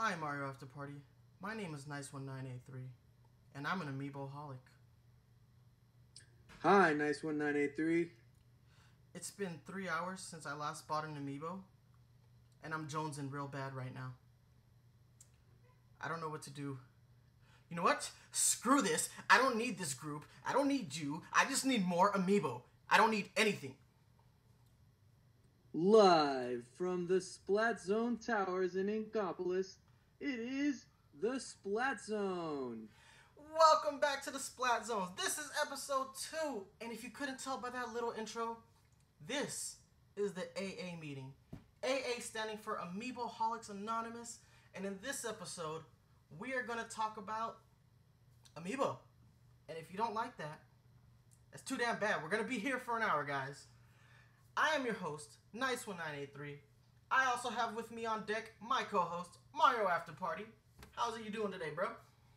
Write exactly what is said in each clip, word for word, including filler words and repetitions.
Hi Mario After Party, my name is nice one nine eight three, and I'm an amiiboholic. Hi, nice one nine eight three. It's been three hours since I last bought an amiibo, and I'm jonesing real bad right now. I don't know what to do. You know what? Screw this. I don't need this group. I don't need you. I just need more amiibo. I don't need anything. Live from the SplatZone Towers in Inkopolis, it is the Splat Zone. Welcome back to the Splat Zones. This is episode two, and if you couldn't tell by that little intro, this is the A A meeting. A A standing for Amiiboholics Anonymous, and in this episode, we are going to talk about Amiibo. And if you don't like that, that's too damn bad. We're going to be here for an hour, guys. I am your host, nice one nine eight three. I also have with me on deck my co-host, Mario After Party. How's it you doing today, bro?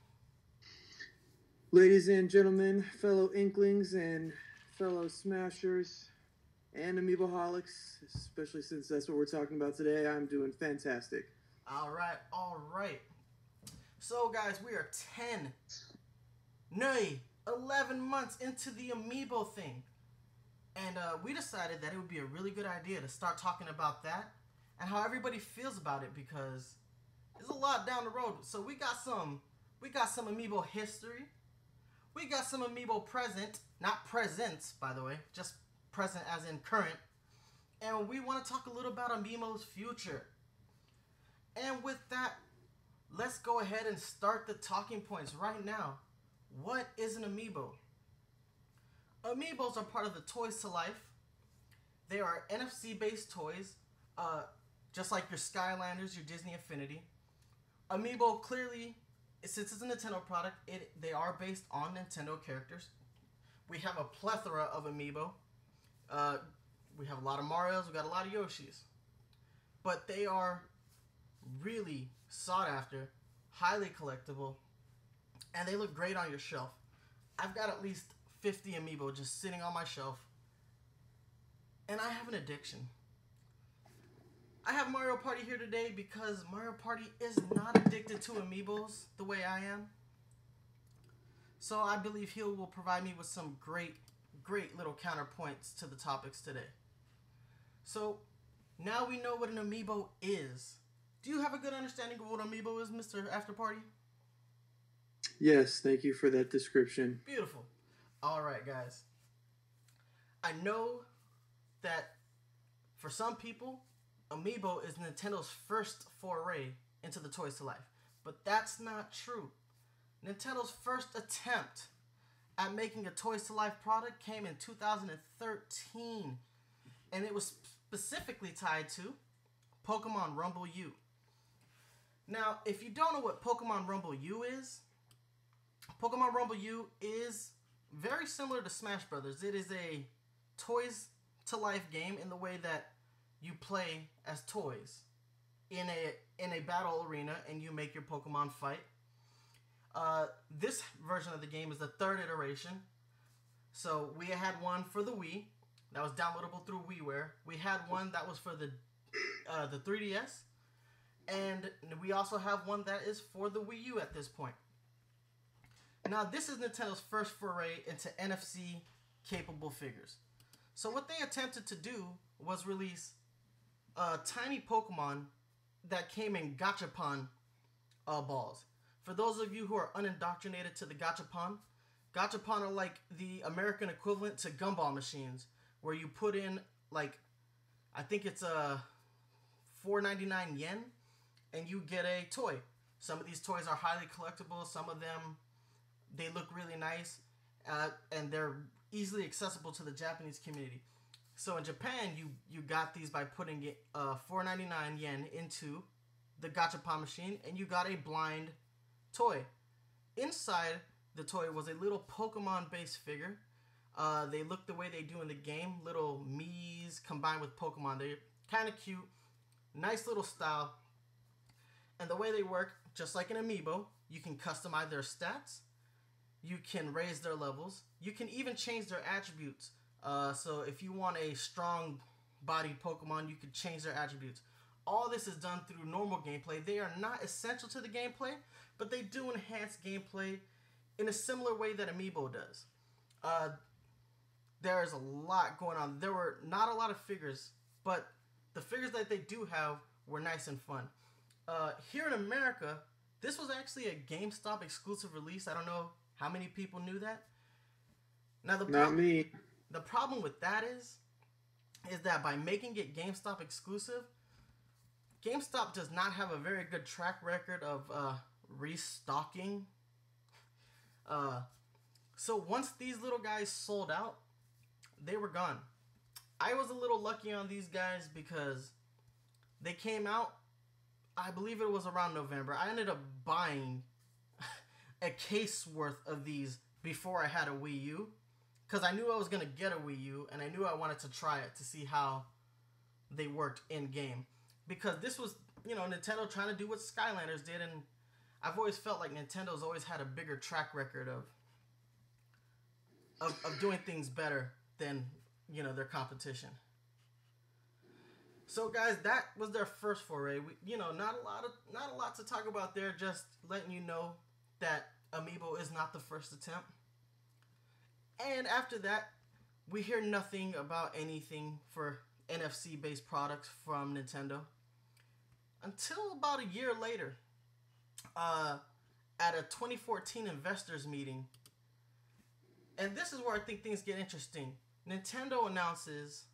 Ladies and gentlemen, fellow Inklings and fellow Smashers and Amiiboholics, especially since that's what we're talking about today, I'm doing fantastic. All right, all right. So, guys, we are ten, nay, eleven months into the Amiibo thing. And uh, we decided that it would be a really good idea to start talking about that and how everybody feels about it, because there's a lot down the road. So we got some, we got some Amiibo history. We got some Amiibo present, not presents, by the way, just present as in current. And we want to talk a little about Amiibo's future. And with that, let's go ahead and start the talking points right now. What is an Amiibo? Amiibos are part of the Toys to Life. They are N F C-based toys, uh, just like your Skylanders, your Disney Infinity. Amiibo, clearly, since it's a Nintendo product, it they are based on Nintendo characters. We have a plethora of Amiibo. Uh, we have a lot of Marios, we got a lot of Yoshis. But they are really sought after, highly collectible, and they look great on your shelf. I've got at least fifty Amiibo just sitting on my shelf, and I have an addiction. I have Mario Party here today because Mario Party is not addicted to Amiibos the way I am. So I believe he will provide me with some great, great little counterpoints to the topics today. So now we know what an Amiibo is. Do you have a good understanding of what Amiibo is, Mister After Party? Yes, thank you for that description. Beautiful. All right, guys. I know that for some people, Amiibo is Nintendo's first foray into the Toys to Life, but that's not true. Nintendo's first attempt at making a Toys to Life product came in two thousand thirteen, and it was specifically tied to Pokemon Rumble U. Now, if you don't know what Pokemon Rumble U is, Pokemon Rumble U is very similar to Smash Brothers. It is a Toys to Life game in the way that you play as toys in a in a battle arena and you make your Pokemon fight. Uh, this version of the game is the third iteration. So we had one for the Wii that was downloadable through WiiWare. We had one that was for the uh, the three D S, and we also have one that is for the Wii U at this point. Now, this is Nintendo's first foray into N F C-capable figures. So what they attempted to do was release uh, tiny Pokemon that came in Gachapon uh, balls. For those of you who are unindoctrinated to the Gachapon, Gachapon are like the American equivalent to gumball machines, where you put in, like, I think it's a four ninety-nine yen, and you get a toy. Some of these toys are highly collectible. Some of them, they look really nice, uh, and they're easily accessible to the Japanese community. So in Japan, you, you got these by putting it, uh, four ninety-nine yen into the Gachapon machine, and you got a blind toy. Inside the toy was a little Pokemon-based figure. Uh, they look the way they do in the game, little Mii's combined with Pokemon. They're kind of cute, nice little style. And the way they work, just like an Amiibo, you can customize their stats. You can raise their levels. You can even change their attributes. Uh, so if you want a strong bodied Pokemon, you can change their attributes. all this is done through normal gameplay. They are not essential to the gameplay, but they do enhance gameplay in a similar way that Amiibo does. Uh, there's a lot going on. There were not a lot of figures, but the figures that they do have were nice and fun. Uh, here in America, this was actually a GameStop exclusive release. I don't know how many people knew that. Now the Not problem, me. The problem with that is, is that by making it GameStop exclusive, GameStop does not have a very good track record of uh, restocking. Uh, so once these little guys sold out, they were gone. I was a little lucky on these guys because they came out, I believe it was around November. I ended up buying a case worth of these before I had a Wii U, because I knew I was going to get a Wii U, and I knew I wanted to try it to see how they worked in-game. Because this was, you know, Nintendo trying to do what Skylanders did, and I've always felt like Nintendo's always had a bigger track record of, of, of doing things better than, you know, their competition. So guys, that was their first foray. We, you know, not a lot of not a lot to talk about there. Just letting you know that Amiibo is not the first attempt. And after that, we hear nothing about anything for N F C based products from Nintendo until about a year later, uh, at a twenty fourteen investors meeting. And this is where I think things get interesting. Nintendo announces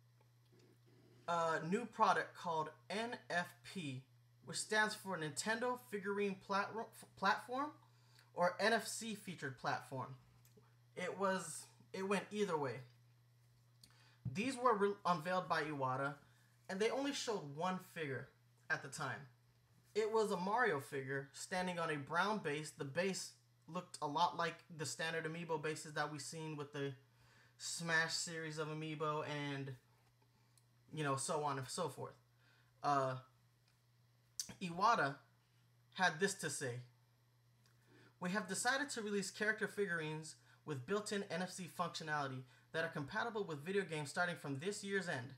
a new product called N F P, which stands for Nintendo Figurine Plat- Platform, or N F C Featured Platform. It was, it went either way. These were re- unveiled by Iwata, and they only showed one figure at the time. It was a Mario figure standing on a brown base. The base looked a lot like the standard Amiibo bases that we've seen with the Smash series of Amiibo, and you know, so on and so forth. Uh, Iwata had this to say: "We have decided to release character figurines with built-in N F C functionality that are compatible with video games starting from this year's end.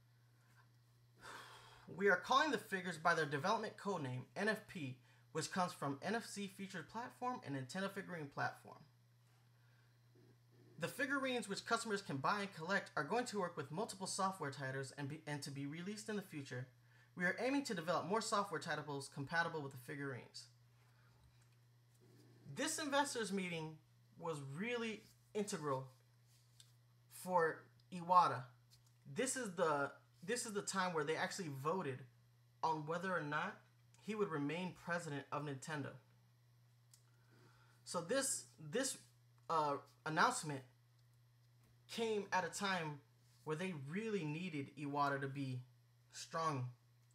We are calling the figures by their development codename, N F P, which comes from N F C Featured Platform and Nintendo Figurine Platform. The figurines which customers can buy and collect are going to work with multiple software titles and, be, and to be released in the future. We are aiming to develop more software titles compatible with the figurines." This investors meeting was really integral for Iwata. This is the this is the time where they actually voted on whether or not he would remain president of Nintendo. So this this uh, announcement came at a time where they really needed Iwata to be strong.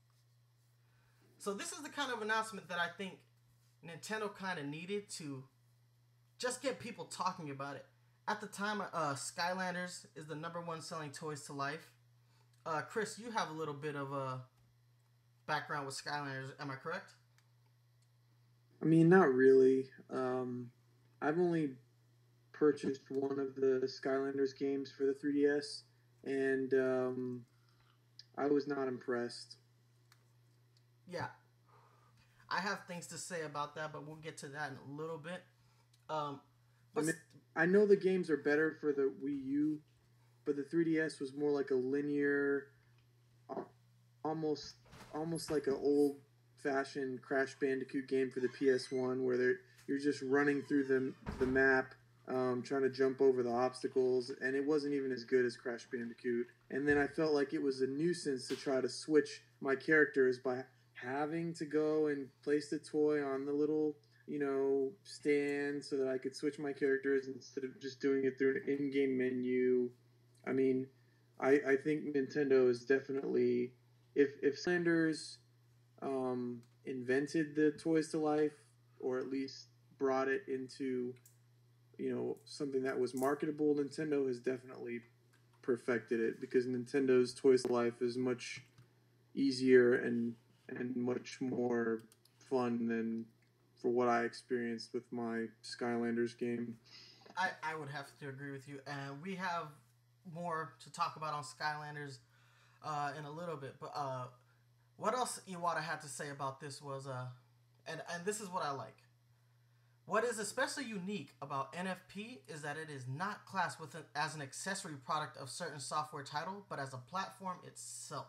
So this is the kind of announcement that I think Nintendo kind of needed to just get people talking about it. At the time, uh, Skylanders is the number one selling toys to life. Uh, Chris, you have a little bit of a background with Skylanders, am I correct? I mean, not really. Um, I've only purchased one of the Skylanders games for the three D S, and um, I was not impressed. Yeah. I have things to say about that, but we'll get to that in a little bit. Um, I mean, I know the games are better for the Wii U, but the three D S was more like a linear, almost almost like an old-fashioned Crash Bandicoot game for the P S one, where they're, you're just running through the the map, um, trying to jump over the obstacles, and it wasn't even as good as Crash Bandicoot. And then I felt like it was a nuisance to try to switch my characters by having to go and place the toy on the little, you know, stand so that I could switch my characters instead of just doing it through an in-game menu. I mean, I, I think Nintendo is definitely, if if Skylanders um, invented the toys to life, or at least brought it into, you know, something that was marketable, Nintendo has definitely perfected it, because Nintendo's toys to life is much easier and and much more fun than for what I experienced with my Skylanders game. I, I would have to agree with you, and we have more to talk about on Skylanders uh, in a little bit. But uh, What else Iwata had to say about this was, uh, and and this is what I like. What is especially unique about N F P is that it is not classed with an, as an accessory product of certain software title, but as a platform itself.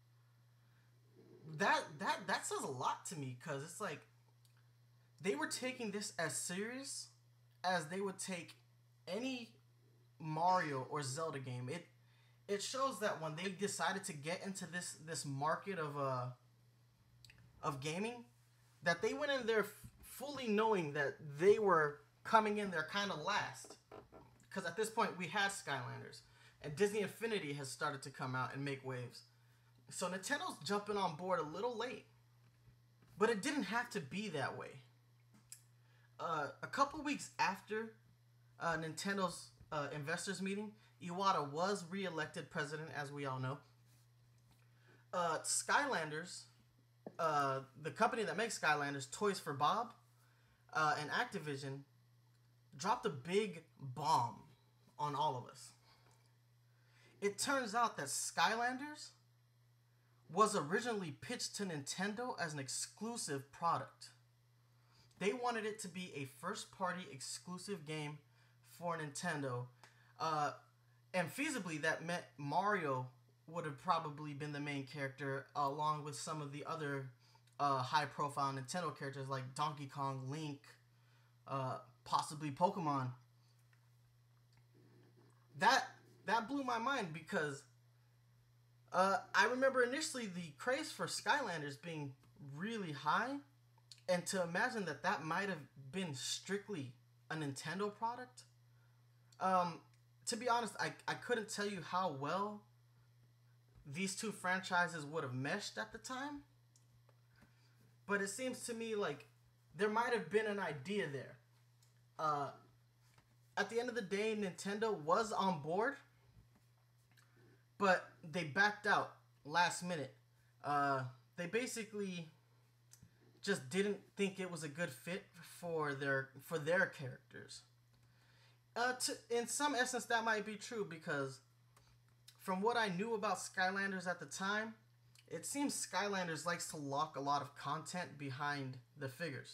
That that that says a lot to me, because it's like they were taking this as serious as they would take any Mario or Zelda game. It it shows that when they decided to get into this this market of uh of gaming, that they went in there f- fully knowing that they were coming in there kind of last, because at this point we had Skylanders and Disney Infinity has started to come out and make waves. So Nintendo's jumping on board a little late, but it didn't have to be that way. Uh, a couple weeks after uh, Nintendo's uh, investors meeting, Iwata was re-elected president, as we all know. Uh, Skylanders, uh, the company that makes Skylanders, Toys for Bob, uh, and Activision, dropped a big bomb on all of us. It turns out that Skylanders was originally pitched to Nintendo as an exclusive product. They wanted it to be a first-party exclusive game for Nintendo. Uh, and feasibly, that meant Mario would have probably been the main character, uh, along with some of the other uh, high-profile Nintendo characters like Donkey Kong, Link, uh, possibly Pokemon. That that blew my mind, because uh, I remember initially the craze for Skylanders being really high, and to imagine that that might have been strictly a Nintendo product. Um, to be honest, I, I couldn't tell you how well these two franchises would have meshed at the time. But it seems to me like there might have been an idea there. Uh, at the end of the day, Nintendo was on board, but they backed out last minute. Uh, they basically just didn't think it was a good fit for their for their characters. Uh, to, in some essence, that might be true, because from what I knew about Skylanders at the time, it seems Skylanders likes to lock a lot of content behind the figures.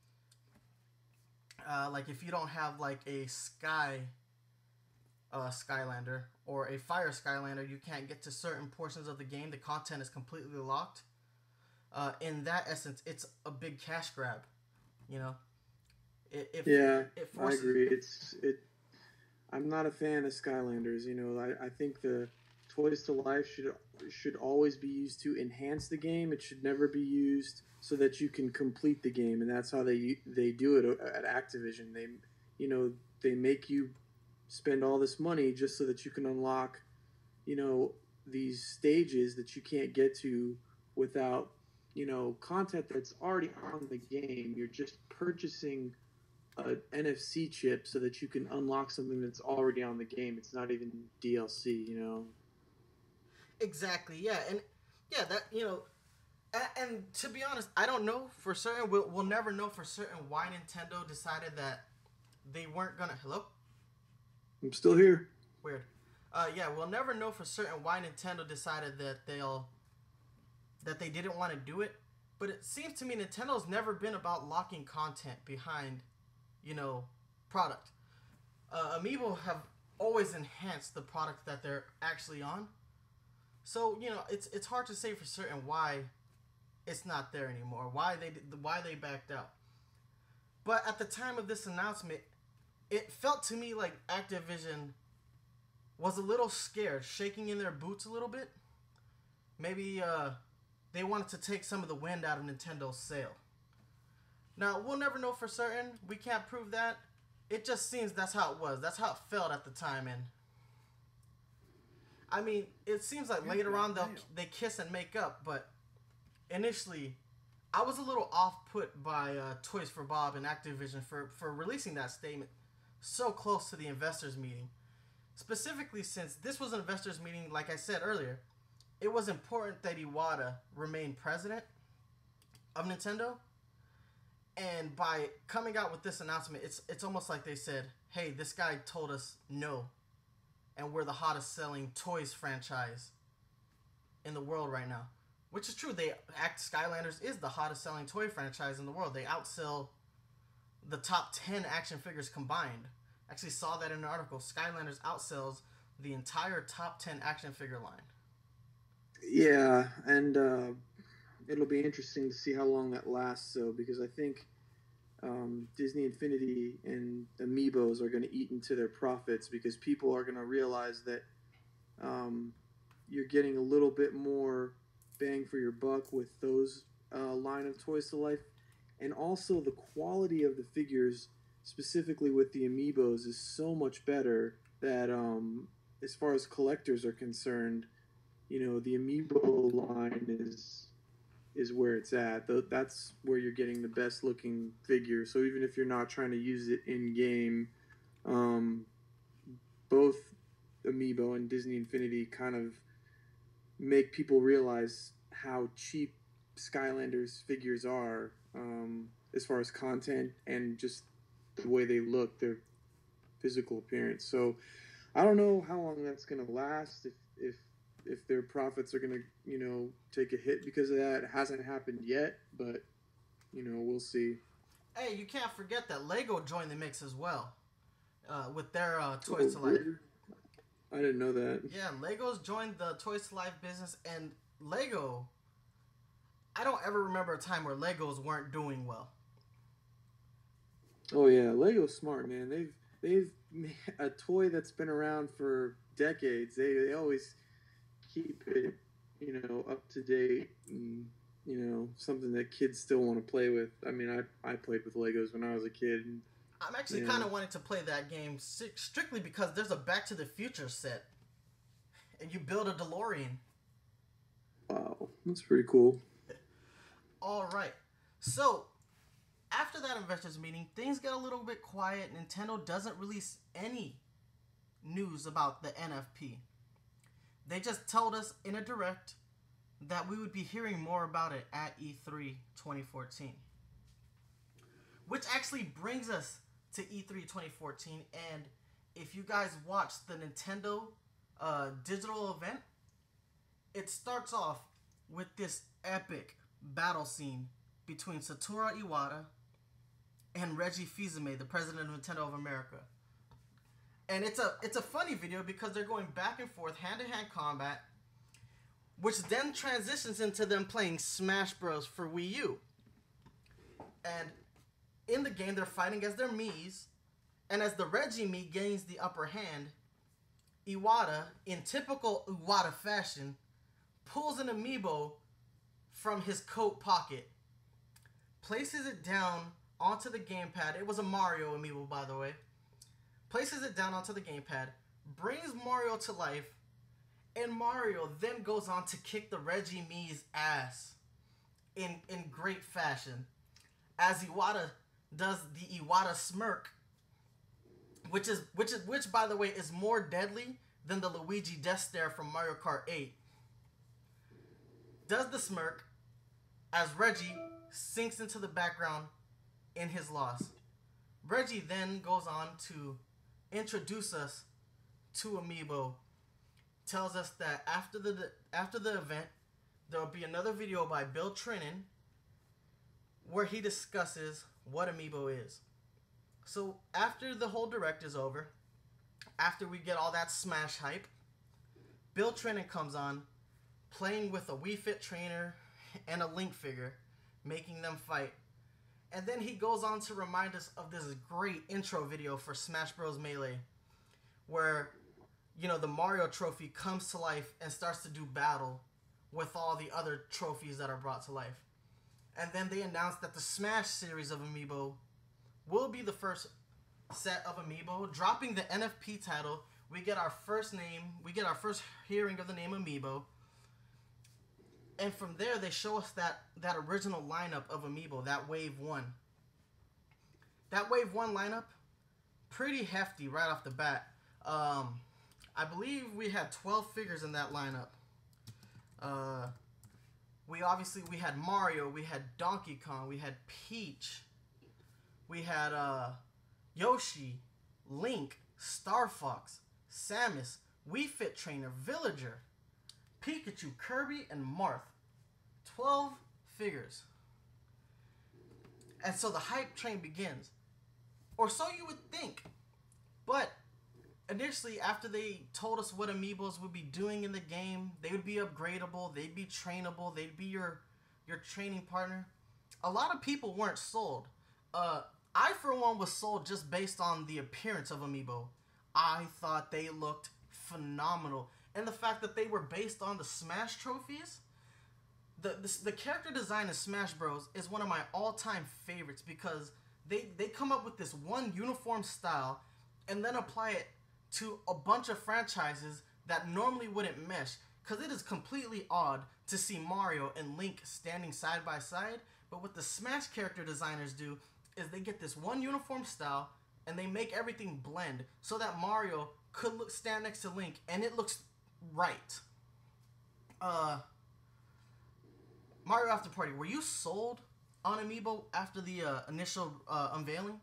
Uh, like if you don't have like a Sky uh, Skylander or a Fire Skylander, you can't get to certain portions of the game. The content is completely locked. Uh, in that essence, it's a big cash grab, you know. It, it yeah, it forces... I agree. It's it. I'm not a fan of Skylanders. You know, I, I think the Toys to Life should should always be used to enhance the game. It should never be used so that you can complete the game, and that's how they they do it at Activision. They, you know, they make you spend all this money just so that you can unlock, you know, these stages that you can't get to without, you know, content that's already on the game. You're just purchasing an N F C chip so that you can unlock something that's already on the game. It's not even D L C, you know. Exactly, yeah, and yeah, that, you know, and, and to be honest, I don't know for certain. We'll, we'll never know for certain why Nintendo decided that they weren't gonna. Hello? I'm still here. Weird. Uh, yeah, we'll never know for certain why Nintendo decided that they'll that they didn't want to do it. But it seems to me Nintendo's never been about locking content behind, you know, product. Uh, Amiibo have always enhanced the product that they're actually on. So, you know, it's it's hard to say for certain why it's not there anymore, why they why they backed out. But at the time of this announcement, it felt to me like Activision was a little scared, shaking in their boots a little bit. Maybe uh, they wanted to take some of the wind out of Nintendo's sail. Now, we'll never know for certain. We can't prove that. It just seems that's how it was. That's how it felt at the time. And I mean, it seems like later on they'll they kiss and make up, but initially, I was a little off-put by uh, Toys for Bob and Activision for, for releasing that statement so close to the investors meeting. Specifically, since this was an investors meeting, like I said earlier, it was important that Iwata remain president of Nintendo. And by coming out with this announcement, it's it's almost like they said, hey, this guy told us no, and we're the hottest selling toys franchise in the world right now. Which is true. They act Skylanders is the hottest selling toy franchise in the world. They outsell the top ten action figures combined. Actually saw that in an article. Skylanders outsells the entire top ten action figure line. Yeah, and uh, it'll be interesting to see how long that lasts, though, because I think um, Disney Infinity and Amiibos are going to eat into their profits because people are going to realize that um, you're getting a little bit more bang for your buck with those uh, line of Toys to Life, and also the quality of the figures, specifically with the Amiibos, is so much better that um, as far as collectors are concerned, you know, the Amiibo line is is where it's at. That's where you're getting the best looking figure. So even if you're not trying to use it in game, um, both Amiibo and Disney Infinity kind of make people realize how cheap Skylanders figures are, um, as far as content and just the way they look, their physical appearance. So I don't know how long that's going to last, if if if their profits are going to, you know, take a hit because of that. It hasn't happened yet, but, you know, we'll see. Hey, you can't forget that Lego joined the mix as well, uh, with their uh, Toys oh, to Life. I didn't know that. Yeah, Lego's joined the Toys to Life business, and Lego, I don't ever remember a time where Legos weren't doing well. Oh yeah, Lego's smart, man. They've they've made a toy that's been around for decades. They they always keep it, you know, up to date, and, you know, something that kids still want to play with. I mean, I I played with Legos when I was a kid. And, I'm actually yeah. kind of wanting to play that game strictly because there's a Back to the Future set, and you build a DeLorean. Wow, that's pretty cool. All right, so after that investors meeting, things get a little bit quiet. Nintendo doesn't release any news about the N F P. They just told us in a direct that we would be hearing more about it at E three twenty fourteen. Which actually brings us to E three twenty fourteen, and if you guys watched the Nintendo uh, digital event, it starts off with this epic battle scene between Satoru Iwata and Reggie Fils-Aimé, the president of Nintendo of America. And it's a it's a funny video because they're going back and forth, hand-to-hand combat, which then transitions into them playing Smash Bros. For Wii U. And in the game, they're fighting as their Miis, and as the Reggie Mii gains the upper hand, Iwata, in typical Iwata fashion, pulls an Amiibo from his coat pocket, places it down onto the gamepad. It was a Mario Amiibo, by the way. Places it down onto the gamepad, brings Mario to life, and Mario then goes on to kick the Reggie Mii's ass in, in great fashion, as Iwata does the Iwata smirk, which is which is which by the way is more deadly than the Luigi death stare from Mario Kart eight. Does the smirk as Reggie sinks into the background in his loss. Reggie then goes on to introduce us to Amiibo. Tells us that after the after the event, there will be another video by Bill Trinan where he discusses what Amiibo is. So after the whole direct is over, after we get all that Smash hype, Bill Trinan comes on, playing with a Wii Fit trainer and a Link figure, making them fight. And then he goes on to remind us of this great intro video for Smash Bros. Melee, where, you know, the Mario trophy comes to life and starts to do battle with all the other trophies that are brought to life. And then they announced that the Smash series of Amiibo will be the first set of Amiibo. Dropping the N F P title, we get our first name, we get our first hearing of the name Amiibo. And from there, they show us that, that original lineup of Amiibo, that Wave one. That Wave one lineup, pretty hefty right off the bat. Um, I believe we had twelve figures in that lineup. Uh, we obviously, we had Mario, we had Donkey Kong, we had Peach, we had uh, Yoshi, Link, Star Fox, Samus, Wii Fit Trainer, Villager, Pikachu, Kirby, and Marth. twelve figures. And so the hype train begins. Or so you would think. But initially, after they told us what amiibos would be doing in the game, they would be upgradable, they'd be trainable, they'd be your your training partner. A lot of people weren't sold. Uh, I, for one, was sold just based on the appearance of amiibo. I thought they looked phenomenal. And the fact that they were based on the Smash trophies, the, the, the character design in Smash Bros. Is one of my all-time favorites because they, they come up with this one uniform style and then apply it to a bunch of franchises that normally wouldn't mesh. Because it is completely odd to see Mario and Link standing side by side. But what the Smash character designers do is they get this one uniform style and they make everything blend so that Mario could look, stand next to Link and it looks right. Uh, Mario After Party, were you sold on Amiibo after the uh, initial uh, unveiling?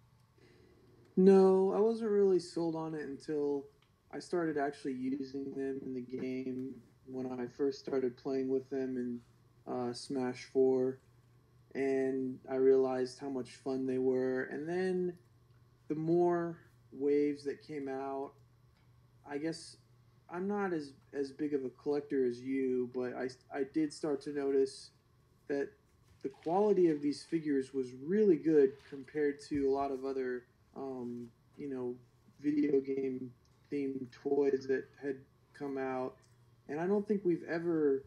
No, I wasn't really sold on it until I started actually using them in the game when I first started playing with them in uh, Smash four. And I realized how much fun they were. And then the more waves that came out, I guess I'm not as, as big of a collector as you, but I, I did start to notice that the quality of these figures was really good compared to a lot of other, um, you know, video game themed toys that had come out. And I don't think we've ever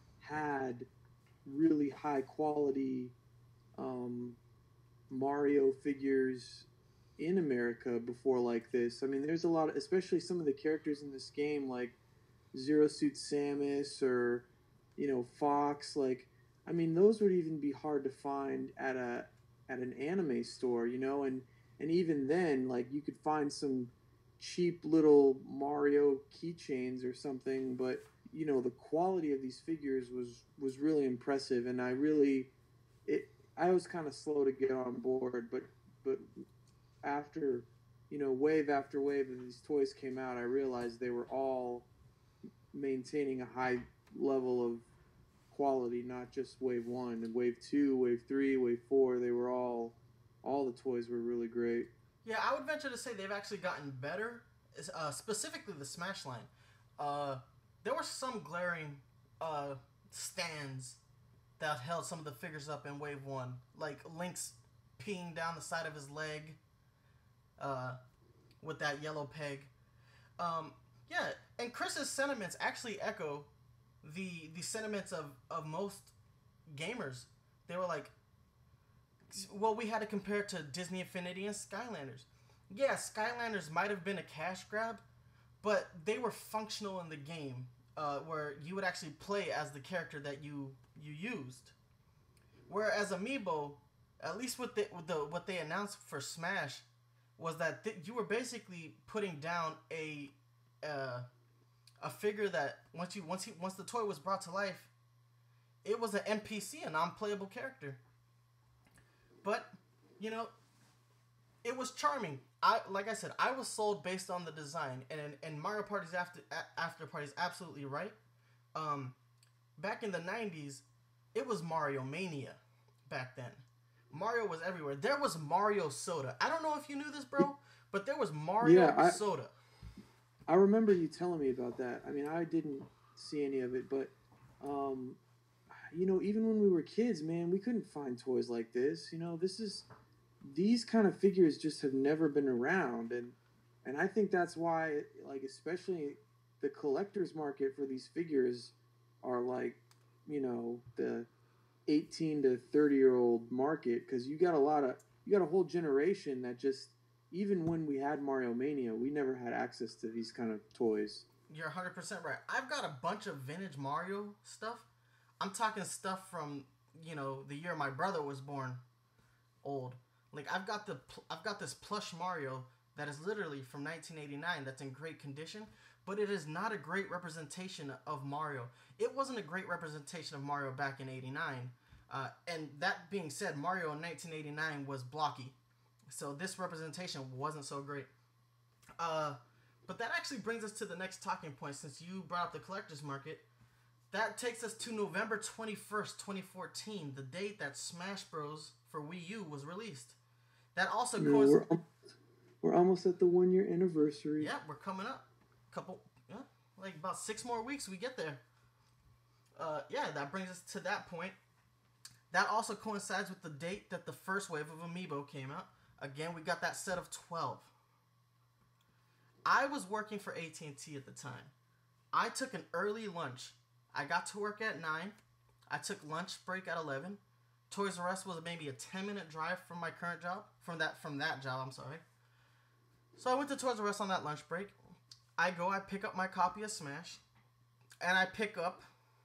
had really high quality um, Mario figures in America before like this. I mean, there's a lot of, especially some of the characters in this game, like Zero Suit Samus or, you know, Fox. Like, I mean, those would even be hard to find at a at an anime store, you know. And and even then, like, you could find some cheap little Mario keychains or something, but you know, the quality of these figures was was really impressive, and I really it I was kind of slow to get on board, but but after, you know, wave after wave of these toys came out, I realized they were all maintaining a high level of quality, not just wave one and wave two, wave three, wave four. They were all all the toys were really great. Yeah, I would venture to say they've actually gotten better, uh, specifically the Smash line. Uh, there were some glaring uh, stands that held some of the figures up in Wave one, like Link's peeing down the side of his leg uh, with that yellow peg. Um, yeah, and Chris's sentiments actually echo the the sentiments of, of most gamers. They were like, well, we had to compare it to Disney Infinity and Skylanders. Yeah, Skylanders might have been a cash grab, but they were functional in the game, uh, where you would actually play as the character that you you used. Whereas Amiibo, at least with the, with the what they announced for Smash, was that th- you were basically putting down a uh, a figure that once you once he once the toy was brought to life, it was an N P C, a non-playable character. But you know, it was charming. I like I said, I was sold based on the design, and and Mario Party's after after party is absolutely right. Um, back in the nineties, it was Mario Mania. Back then, Mario was everywhere. There was Mario Soda. I don't know if you knew this, bro, but there was Mario yeah, I, Soda. I remember you telling me about that. I mean, I didn't see any of it, but um, you know, even when we were kids, man, we couldn't find toys like this. You know, this is these kind of figures just have never been around, and and I think that's why, like, especially the collector's market for these figures are like, you know, the eighteen to thirty year old market, because you got a lot of you got a whole generation that just, even when we had Mario Mania, we never had access to these kind of toys. You're one hundred percent right. I've got a bunch of vintage Mario stuff. I'm talking stuff from, you know, the year my brother was born, old. Like, I've got the I've got this plush Mario that is literally from nineteen eighty-nine that's in great condition, but it is not a great representation of Mario. It wasn't a great representation of Mario back in eighty-nine. Uh, and that being said, Mario in nineteen eighty-nine was blocky. So this representation wasn't so great. Uh, but that actually brings us to the next talking point, since you brought up the collector's market. that takes us to November twenty-first, twenty fourteen, the date that Smash Bros. For Wii U was released. That also No, coinc- we're, we're almost at the one year anniversary. Yeah, we're coming up. Couple, yeah, like about six more weeks we get there. Uh, yeah, that brings us to that point. That also coincides with the date that the first wave of Amiibo came out. Again, we got that set of twelve. I was working for A T and T at the time. I took an early lunch. I got to work at nine. I took lunch break at eleven. Toys R Us was maybe a ten minute drive from my current job. From that from that job, I'm sorry. So I went to Toys R Us on that lunch break. I go, I pick up my copy of Smash. And I pick up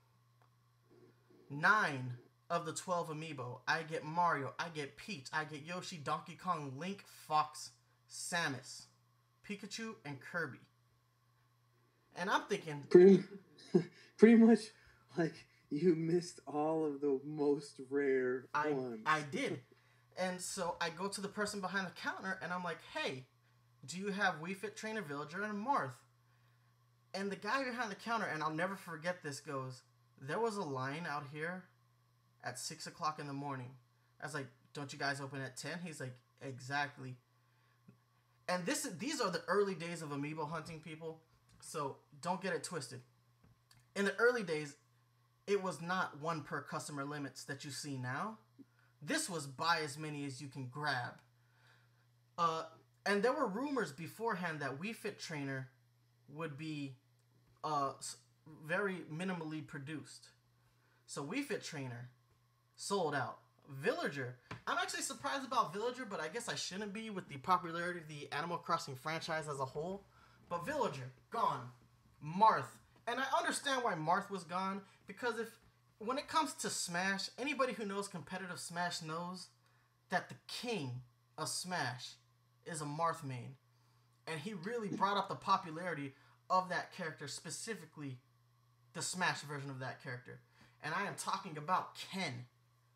nine of the twelve Amiibo. I get Mario, I get Peach, I get Yoshi, Donkey Kong, Link, Fox, Samus, Pikachu, and Kirby. And I'm thinking... Pretty, pretty much, like, you missed all of the most rare I, ones. I did. And so I go to the person behind the counter, and I'm like, hey, do you have Wii Fit Trainer, Villager, and Marth? And the guy behind the counter, and I'll never forget this, goes, there was a line out here at six o'clock in the morning. I was like, don't you guys open at ten? He's like, exactly. And this these are the early days of Amiibo hunting, people. So don't get it twisted. In the early days, it was not one per customer limits that you see now. This was buy as many as you can grab. Uh, and there were rumors beforehand that Wii Fit Trainer would be uh, very minimally produced. So Wii Fit Trainer sold out. Villager. I'm actually surprised about Villager, but I guess I shouldn't be with the popularity of the Animal Crossing franchise as a whole. But Villager, gone. Marth. And I understand why Marth was gone, because if when it comes to Smash, anybody who knows competitive Smash knows that the king of Smash is a Marth main. And he really brought up the popularity of that character, specifically the Smash version of that character. And I am talking about Ken.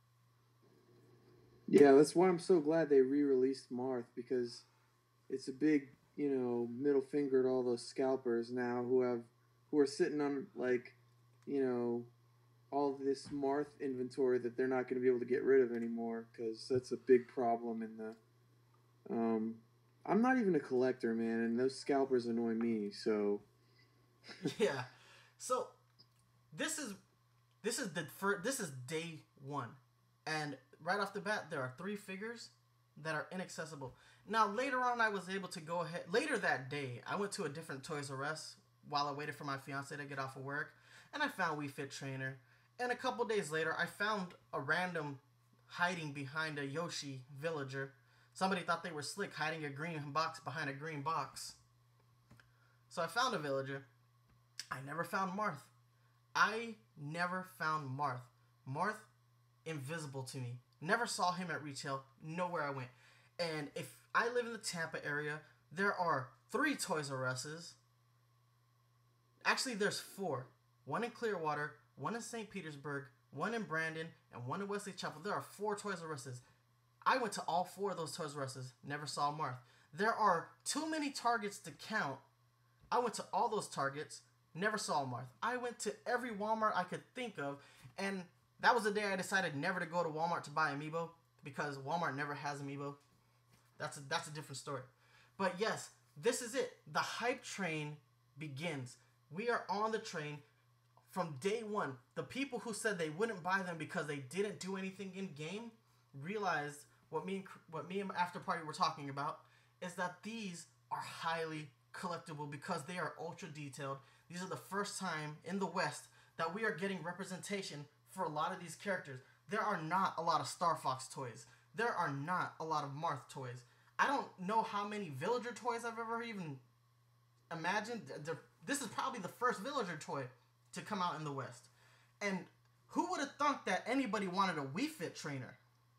Yeah, that's why I'm so glad they re-released Marth, because it's a big, you know, middle finger to all those scalpers now who have who are sitting on, like, you know, all this Marth inventory that they're not going to be able to get rid of anymore, because that's a big problem in the... Um, I'm not even a collector, man, and those scalpers annoy me, so... Yeah. So, this is... This is the first, this is day one. And right off the bat, there are three figures that are inaccessible. Now, later on, I was able to go ahead... Later that day, I went to a different Toys R Us while I waited for my fiance to get off of work. And I found Wii Fit Trainer. And a couple days later, I found a random hiding behind a Yoshi villager. Somebody thought they were slick, hiding a green box behind a green box. So I found a villager. I never found Marth. I never found Marth. Marth, invisible to me. Never saw him at retail. Nowhere I went. And if I live in the Tampa area, there are three Toys R Us's. Actually, there's four. One in Clearwater, one in Saint Petersburg, one in Brandon, and one in Wesley Chapel. There are four Toys R Us's. I went to all four of those Toys R Us's. Never saw Marth. There are too many Targets to count. I went to all those Targets. Never saw Marth. I went to every Walmart I could think of, and that was the day I decided never to go to Walmart to buy Amiibo, because Walmart never has Amiibo. That's a, that's a different story. But yes, this is it. The hype train begins. We are on the train from day one. The people who said they wouldn't buy them because they didn't do anything in game realized what me and what me and After Party were talking about is that these are highly collectible because they are ultra detailed. These are the first time in the West that we are getting representation for a lot of these characters. There are not a lot of Star Fox toys. There are not a lot of Marth toys. I don't know how many Villager toys I've ever even imagined. This is probably the first Villager toy to come out in the West. And who would have thought that anybody wanted a Wii Fit Trainer?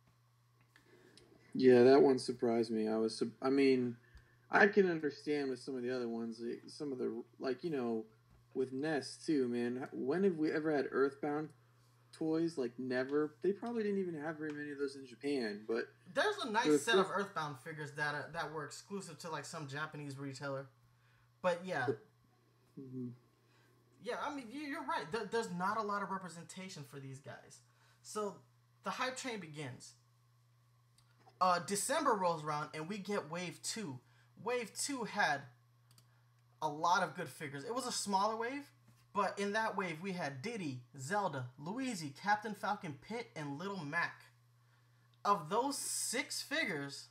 Yeah, that one surprised me. I was, I mean, I can understand with some of the other ones, some of the, like, you know, with Ness too, man. When have we ever had Earthbound toys? Like, never. They probably didn't even have very many of those in Japan, but there's a nice set of Earthbound figures that are, that were exclusive to like some Japanese retailer. But yeah, mm-hmm. Yeah, I mean, you're right. There, there's not a lot of representation for these guys. So the hype train begins. Uh, December rolls around and we get Wave two. Wave two had a lot of good figures. It was a smaller wave, but in that wave we had Diddy, Zelda, Luigi, Captain Falcon, Pit, and Little Mac. Of those six figures,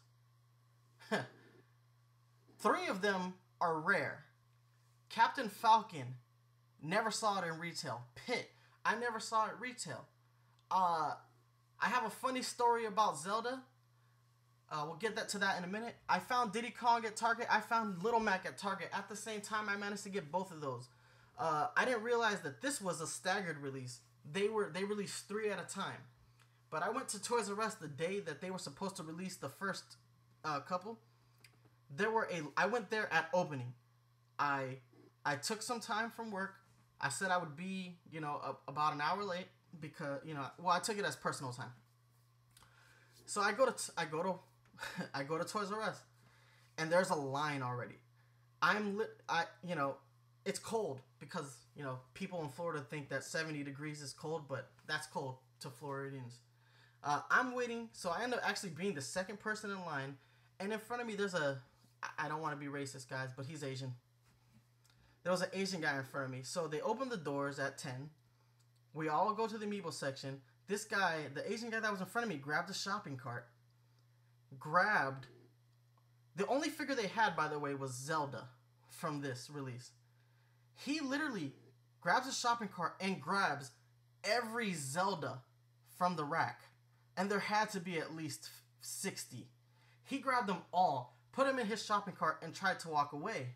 three of them are rare. Captain Falcon, never saw it in retail. Pit, I never saw it retail. Uh, I have a funny story about Zelda. Uh, we'll get that to that in a minute. I found Diddy Kong at Target. I found Little Mac at Target. At the same time, I managed to get both of those. Uh, I didn't realize that this was a staggered release. They were they released three at a time. But I went to Toys R Us the day that they were supposed to release the first uh, couple. There were a. I went there at opening. I I took some time from work. I said I would be, you know, a, about an hour late because, you know, well, I took it as personal time. So I go to I go to I go to Toys R Us, and there's a line already. I'm lit. I you know, it's cold because, you know, people in Florida think that seventy degrees is cold, but that's cold to Floridians. Uh, I'm waiting, so I end up actually being the second person in line, and in front of me there's a. I don't want to be racist, guys, but he's Asian. There was an Asian guy in front of me, so they opened the doors at ten. We all go to the Amiibo section. This guy, the Asian guy that was in front of me, grabbed a shopping cart. Grabbed... The only figure they had, by the way, was Zelda from this release. He literally grabs a shopping cart and grabs every Zelda from the rack. And there had to be at least sixty. He grabbed them all, put them in his shopping cart, and tried to walk away.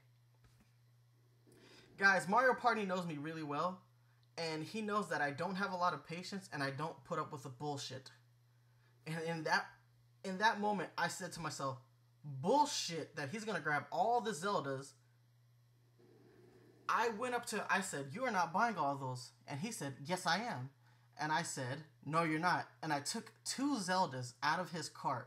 Guys, Mario Party knows me really well. And he knows that I don't have a lot of patience and I don't put up with the bullshit. And in that in that moment, I said to myself, bullshit that he's going to grab all the Zeldas. I went up to, I said, you are not buying all those. And he said, yes, I am. And I said, no, you're not. And I took two Zeldas out of his cart.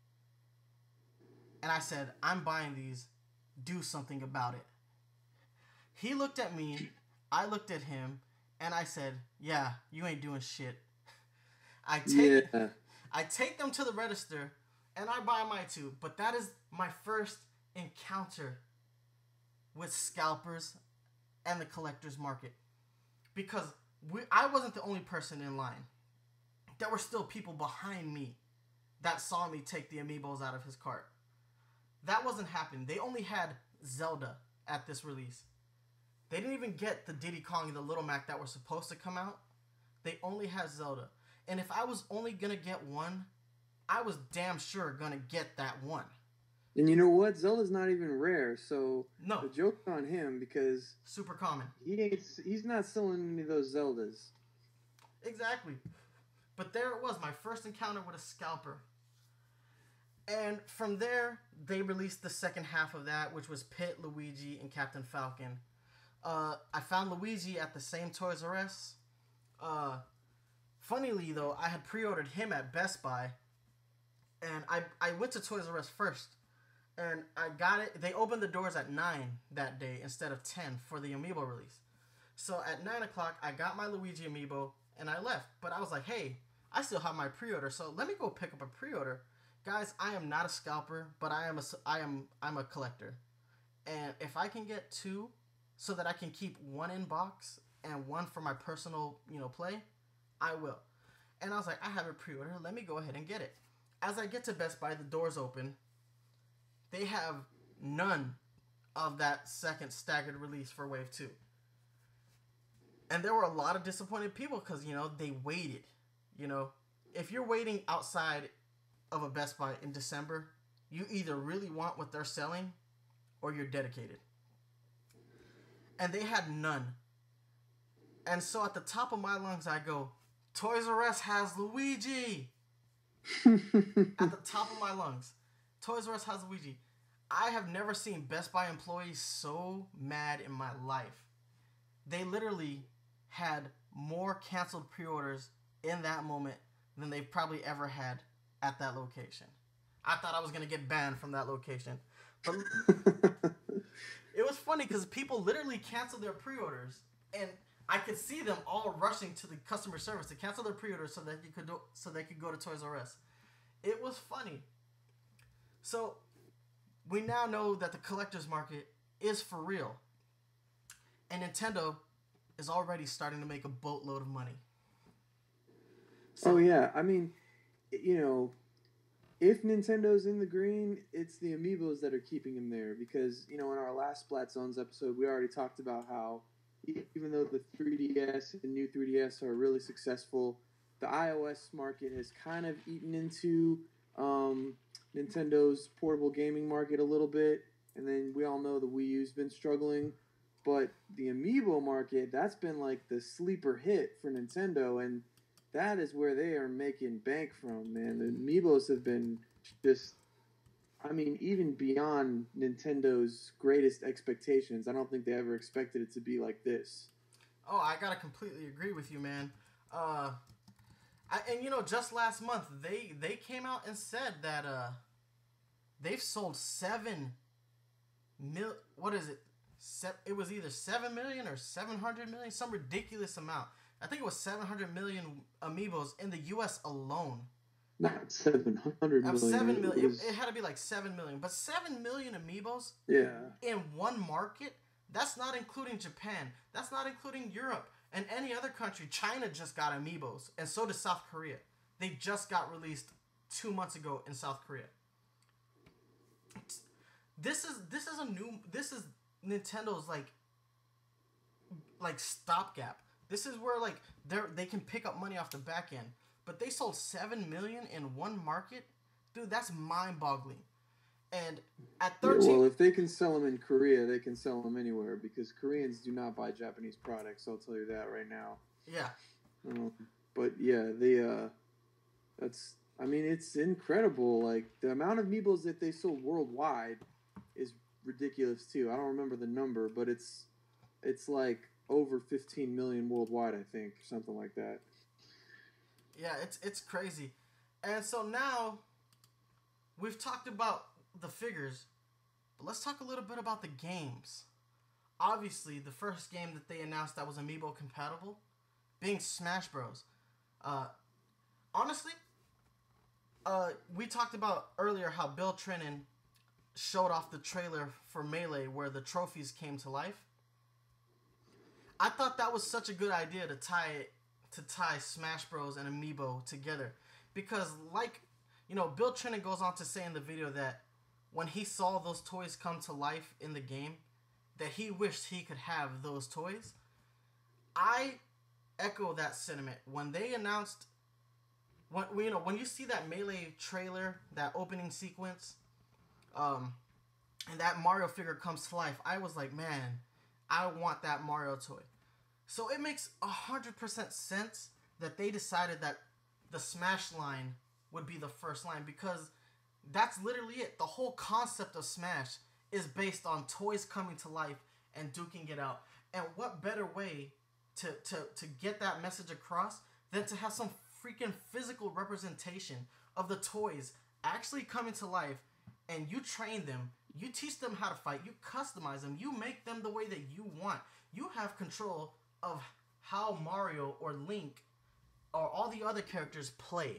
And I said, I'm buying these. Do something about it. He looked at me. I looked at him. And I said, yeah, you ain't doing shit. I take yeah. I take them to the register, and I buy my two. But that is my first encounter with scalpers and the collector's market. Because we, I wasn't the only person in line. There were still people behind me that saw me take the Amiibos out of his cart. That wasn't happening. They only had Zelda at this release. They didn't even get the Diddy Kong and the Little Mac that were supposed to come out. They only had Zelda. And if I was only going to get one, I was damn sure going to get that one. And you know what? Zelda's not even rare, so no. The joke's on him because... Super common. He ain't, he's not selling any of those Zeldas. Exactly. But there it was, my first encounter with a scalper. And from there, they released the second half of that, which was Pit, Luigi, and Captain Falcon. Uh, I found Luigi at the same Toys R Us. Uh, funnily, though, I had pre-ordered him at Best Buy. And I, I went to Toys R Us first. And I got it. They opened the doors at nine that day instead of ten for the Amiibo release. So at nine o'clock, I got my Luigi Amiibo and I left. But I was like, hey, I still have my pre-order, so let me go pick up a pre-order. Guys, I am not a scalper, but I am a, I am, I'm a collector. And if I can get two so that I can keep one in box and one for my personal, you know, play, I will. And I was like, I have a pre-order. Let me go ahead and get it. As I get to Best Buy, the doors open. They have none of that second staggered release for Wave two. And there were a lot of disappointed people because, you know, they waited. You know, if you're waiting outside of a Best Buy in December, you either really want what they're selling or you're dedicated. And they had none. And so at the top of my lungs, I go, Toys R Us has Luigi. At the top of my lungs. Toys R Us has Luigi. I have never seen Best Buy employees so mad in my life. They literally had more canceled pre-orders in that moment than they've probably ever had at that location. I thought I was going to get banned from that location. But it was funny because people literally canceled their pre-orders and I could see them all rushing to the customer service to cancel their pre-order so that you could do, so they could go to Toys R Us. It was funny. So we now know that the collector's market is for real, and Nintendo is already starting to make a boatload of money. So, oh yeah, I mean, you know, if Nintendo's in the green, it's the Amiibos that are keeping them there because, you know, in our last SplatZones episode, we already talked about how even though the three D S and new three D S are really successful, the iOS market has kind of eaten into um, Nintendo's portable gaming market a little bit, and then we all know the Wii U's been struggling, but the Amiibo market, that's been like the sleeper hit for Nintendo, and that is where they are making bank from, man. The Amiibos have been just, I mean, even beyond Nintendo's greatest expectations. I don't think they ever expected it to be like this. Oh, I gotta completely agree with you, man. Uh, I, and you know, just last month, they, they came out and said that uh, they've sold seven mil. What is it? Se- it was either seven million or seven hundred million, some ridiculous amount. I think it was seven hundred million Amiibos in the U S alone. Not seven hundred million. seven million. It, was... it, it had to be like seven million. But seven million Amiibos yeah. in one market, that's not including Japan. That's not including Europe and any other country. China just got Amiibos, and so did South Korea. They just got released two months ago in South Korea. This is this is a new. This is Nintendo's like like stopgap. This is where like they they can pick up money off the back end. But they sold seven million in one market, dude. That's mind-boggling. And at thirteen, yeah, well, if they can sell them in Korea, they can sell them anywhere because Koreans do not buy Japanese products. I'll tell you that right now. Yeah. Um, but yeah, the uh, that's. I mean, it's incredible. Like the amount of Amiibos that they sold worldwide is ridiculous too. I don't remember the number, but it's it's like over fifteen million worldwide, I think, or something like that. Yeah, it's it's crazy. And so now we've talked about the figures, but let's talk a little bit about the games. Obviously, the first game that they announced that was Amiibo compatible being Smash Bros. Uh, honestly, uh, we talked about earlier how Bill Trinen showed off the trailer for Melee where the trophies came to life. I thought that was such a good idea to tie it to tie Smash Bros. And Amiibo together. Because, like, you know, Bill Trinen goes on to say in the video that when he saw those toys come to life in the game, that he wished he could have those toys. I echo that sentiment. When they announced, when you know, when you see that Melee trailer, that opening sequence, um, and that Mario figure comes to life, I was like, man, I want that Mario toy. So it makes one hundred percent sense that they decided that the Smash line would be the first line because that's literally it. The whole concept of Smash is based on toys coming to life and duking it out. And what better way to, to, to get that message across than to have some freaking physical representation of the toys actually coming to life, and you train them, you teach them how to fight, you customize them, you make them the way that you want. You have control of how Mario or Link or all the other characters play.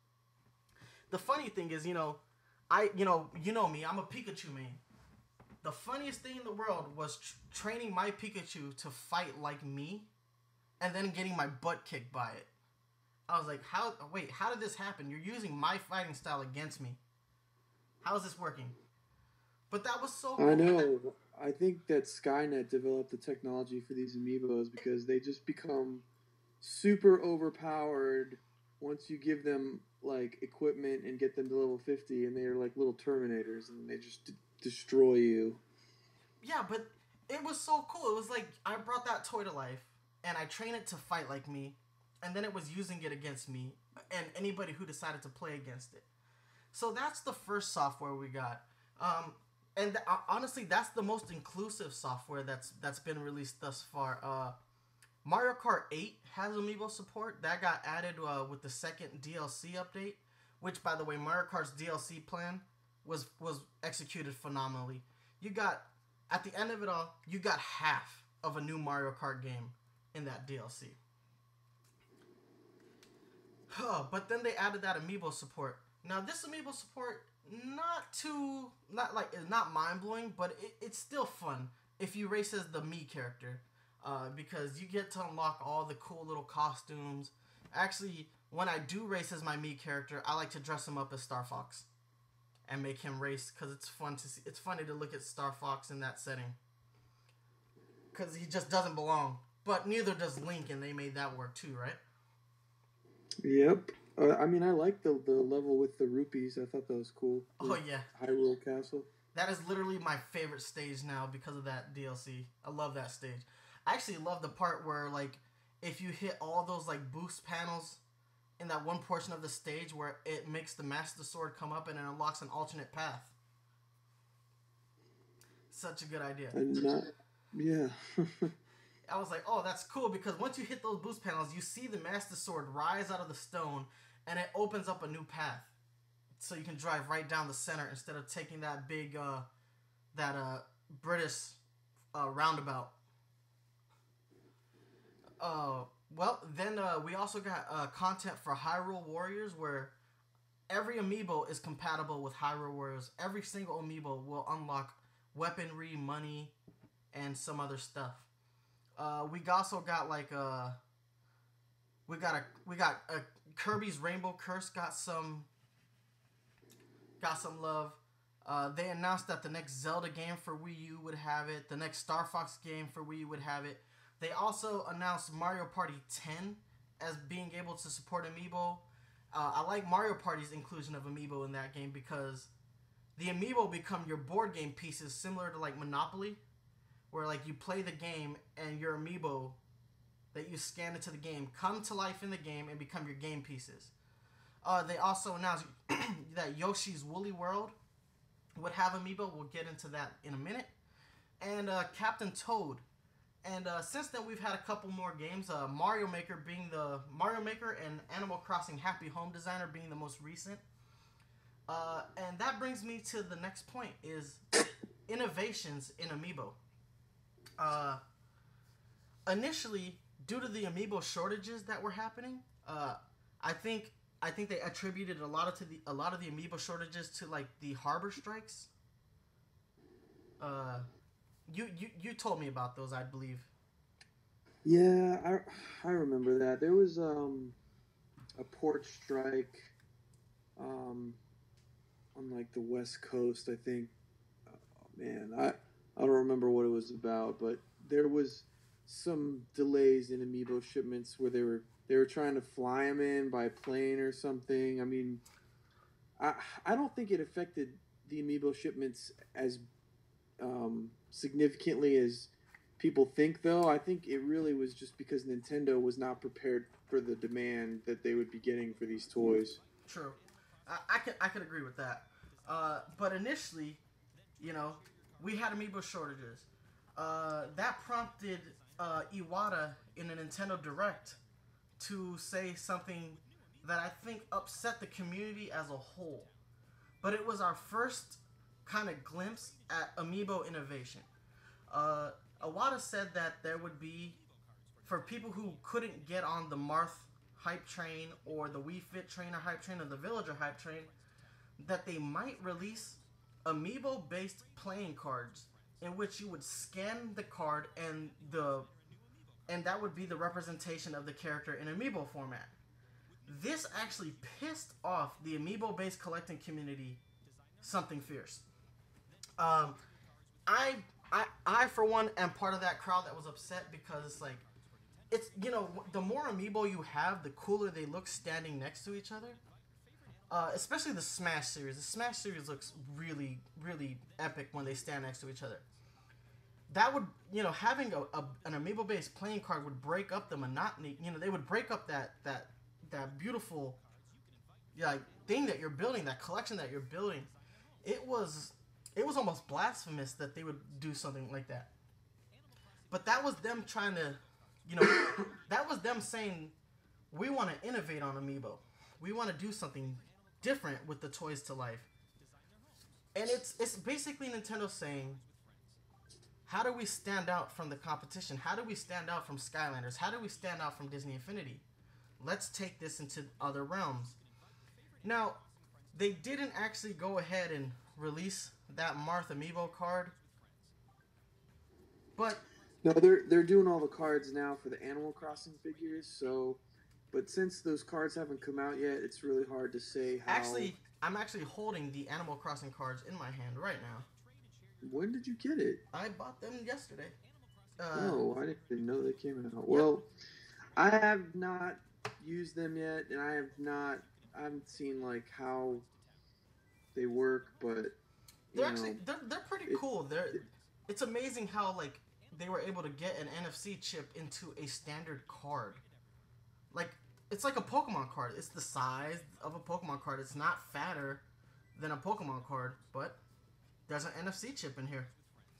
The funny thing is, you know, I, you know, you know me, I'm a Pikachu main. The funniest thing in the world was tr- training my Pikachu to fight like me and then getting my butt kicked by it. I was like, how, wait, how did this happen? You're using my fighting style against me. How is this working? But that was so cool. I know. I think that Skynet developed the technology for these Amiibos because they just become super overpowered once you give them like equipment and get them to level fifty, and they're like little Terminators and they just d- destroy you. Yeah, but it was so cool. It was like I brought that toy to life and I trained it to fight like me, and then it was using it against me and anybody who decided to play against it. So that's the first software we got. Um, and th- honestly, that's the most inclusive software that's that's been released thus far. Uh, Mario Kart eight has Amiibo support. That got added uh, with the second D L C update, which, by the way, Mario Kart's D L C plan was was executed phenomenally. You got, at the end of it all, you got half of a new Mario Kart game. in that D L C. Huh, but then they added that amiibo support. Now this amiibo support, not too, not like, it's not mind-blowing, but it, it's still fun if you race as the Mii character. Uh, because you get to unlock all the cool little costumes. Actually, when I do race as my Mii character, I like to dress him up as Star Fox and make him race, because it's fun to see. It's funny to look at Star Fox in that setting, because he just doesn't belong. But neither does Link, and they made that work too, right? Yep. Uh, I mean, I like the the level with the rupees. I thought that was cool. Oh yeah. Hyrule Castle. That is literally my favorite stage now because of that D L C. I love that stage. I actually love the part where, like, if you hit all those, like, boost panels in that one portion of the stage where it makes the Master Sword come up and it unlocks an alternate path. Such a good idea. And not, yeah. I was like, oh, that's cool, because once you hit those boost panels, you see the Master Sword rise out of the stone, and it opens up a new path. So you can drive right down the center instead of taking that big, uh, that, uh, British, uh, roundabout. Uh, well, then uh, we also got uh, content for Hyrule Warriors, where every amiibo is compatible with Hyrule Warriors. Every single amiibo will unlock weaponry, money, and some other stuff. Uh, we also got like a, we got a, we got a Kirby's Rainbow Curse got some, got some love. Uh, they announced that the next Zelda game for Wii U would have it. The next Star Fox game for Wii U would have it. They also announced Mario Party ten as being able to support Amiibo. Uh, I like Mario Party's inclusion of Amiibo in that game, because the Amiibo become your board game pieces, similar to like Monopoly, where like you play the game and your Amiibo that you scan into the game come to life in the game and become your game pieces. Uh, they also announced that Yoshi's Woolly World would have Amiibo. We'll get into that in a minute. And uh, Captain Toad. And uh, since then, we've had a couple more games. Uh, Mario Maker being the Mario Maker and Animal Crossing Happy Home Designer being the most recent. Uh, and that brings me to the next point: is innovations in Amiibo. Uh, initially, due to the Amiibo shortages that were happening, uh, I think I think they attributed a lot of to the a lot of the Amiibo shortages to like the harbor strikes. Uh. You, you you told me about those, I believe. Yeah, I, I remember that. There was um, a port strike um, on like the West Coast, I think. Oh, man, I, I don't remember what it was about, but there was some delays in Amiibo shipments where they were they were trying to fly them in by plane or something. I mean, I I don't think it affected the Amiibo shipments as um, significantly as people think, though. I think it really was just because Nintendo was not prepared for the demand that they would be getting for these toys. True, I, I could I could agree with that. Uh, but initially, you know, we had Amiibo shortages. Uh, that prompted uh, Iwata in a Nintendo Direct to say something that I think upset the community as a whole. But it was our first kind of glimpse at Amiibo innovation. Uh, Iwata said that there would be, for people who couldn't get on the Marth hype train or the Wii Fit trainer hype train or the Villager hype train, that they might release Amiibo-based playing cards in which you would scan the card and the and that would be the representation of the character in Amiibo format. This actually pissed off the Amiibo-based collecting community something fierce. Um, I, I, I for one am part of that crowd that was upset because, like, it's, you know, the more Amiibo you have, the cooler they look standing next to each other. Uh, especially the Smash series. The Smash series looks really, really epic when they stand next to each other. That would, you know, having a, a an Amiibo-based playing card would break up the monotony. You know, they would break up that that that beautiful, like, thing that you're building, that collection that you're building. It was, it was almost blasphemous that they would do something like that. But that was them trying to, you know, that was them saying, we want to innovate on Amiibo. We want to do something different with the toys to life. And it's it's basically Nintendo saying, how do we stand out from the competition? How do we stand out from Skylanders? How do we stand out from Disney Infinity? Let's take this into other realms. Now, they didn't actually go ahead and release that Marth Amiibo card, but no, they're they're doing all the cards now for the Animal Crossing figures. So, but since those cards haven't come out yet, it's really hard to say how. Actually, I'm actually holding the Animal Crossing cards in my hand right now. When did you get it? I bought them yesterday. Uh, oh, I didn't know they came out. Yep. Well, I have not used them yet, and I have not. I haven't seen like how they work, but they're actually they're they're pretty it, cool. They're it, it's amazing how like they were able to get an N F C chip into a standard card. Like it's like a Pokemon card. It's the size of a Pokemon card. It's not fatter than a Pokemon card, but there's an N F C chip in here.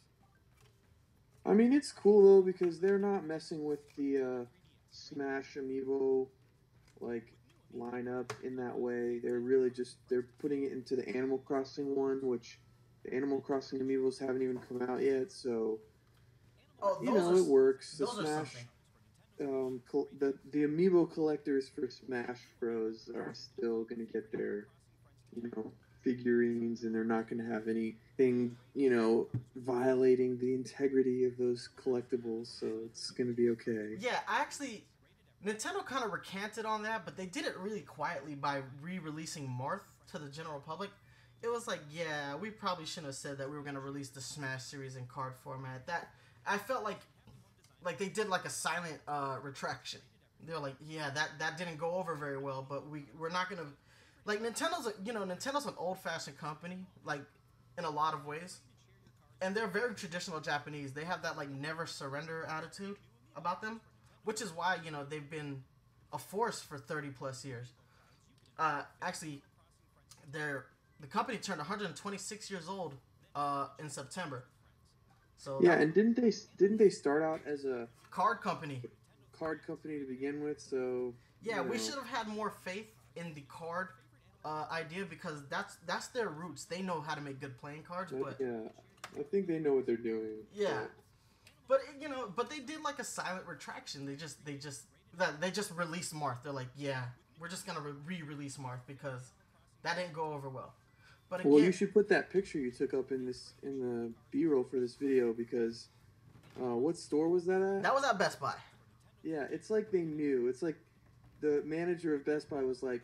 I mean, it's cool though because they're not messing with the uh, Smash Amiibo like lineup in that way. They're really just they're putting it into the Animal Crossing one, which the Animal Crossing Amiibos haven't even come out yet. So oh, you know, are, it works. The those Smash, um, col- the the Amiibo collectors for Smash Bros are still gonna get their, you know, figurines, and they're not gonna have anything, you know, violating the integrity of those collectibles. So it's gonna be okay. Yeah, I actually. Nintendo kind of recanted on that, but they did it really quietly by re-releasing Marth to the general public. It was like, yeah, we probably shouldn't have said that we were going to release the Smash series in card format. That I felt like like they did like a silent uh, retraction. They were like, yeah, that, that didn't go over very well, but we, we're not going to... Like, Nintendo's, a, you know, Nintendo's an old-fashioned company, like, in a lot of ways. And they're very traditional Japanese. They have that, like, never surrender attitude about them. Which is why, you know, they've been a force for thirty plus years. Uh, actually, they're, the company turned one hundred twenty-six years old uh, in September. So yeah, and didn't they didn't they start out as a card company? Card company to begin with, so yeah, you know. We should have had more faith in the card uh, idea because that's that's their roots. They know how to make good playing cards, but yeah, I think they know what they're doing. Yeah. But. But you know, but they did like a silent retraction. They just, they just, that they just released Marth. They're like, yeah, we're just gonna re-release Marth because that didn't go over well. But again, well, you should put that picture you took up in this in the B-roll for this video because, uh, what store was that at? That was at Best Buy. Yeah, it's like they knew. It's like the manager of Best Buy was like,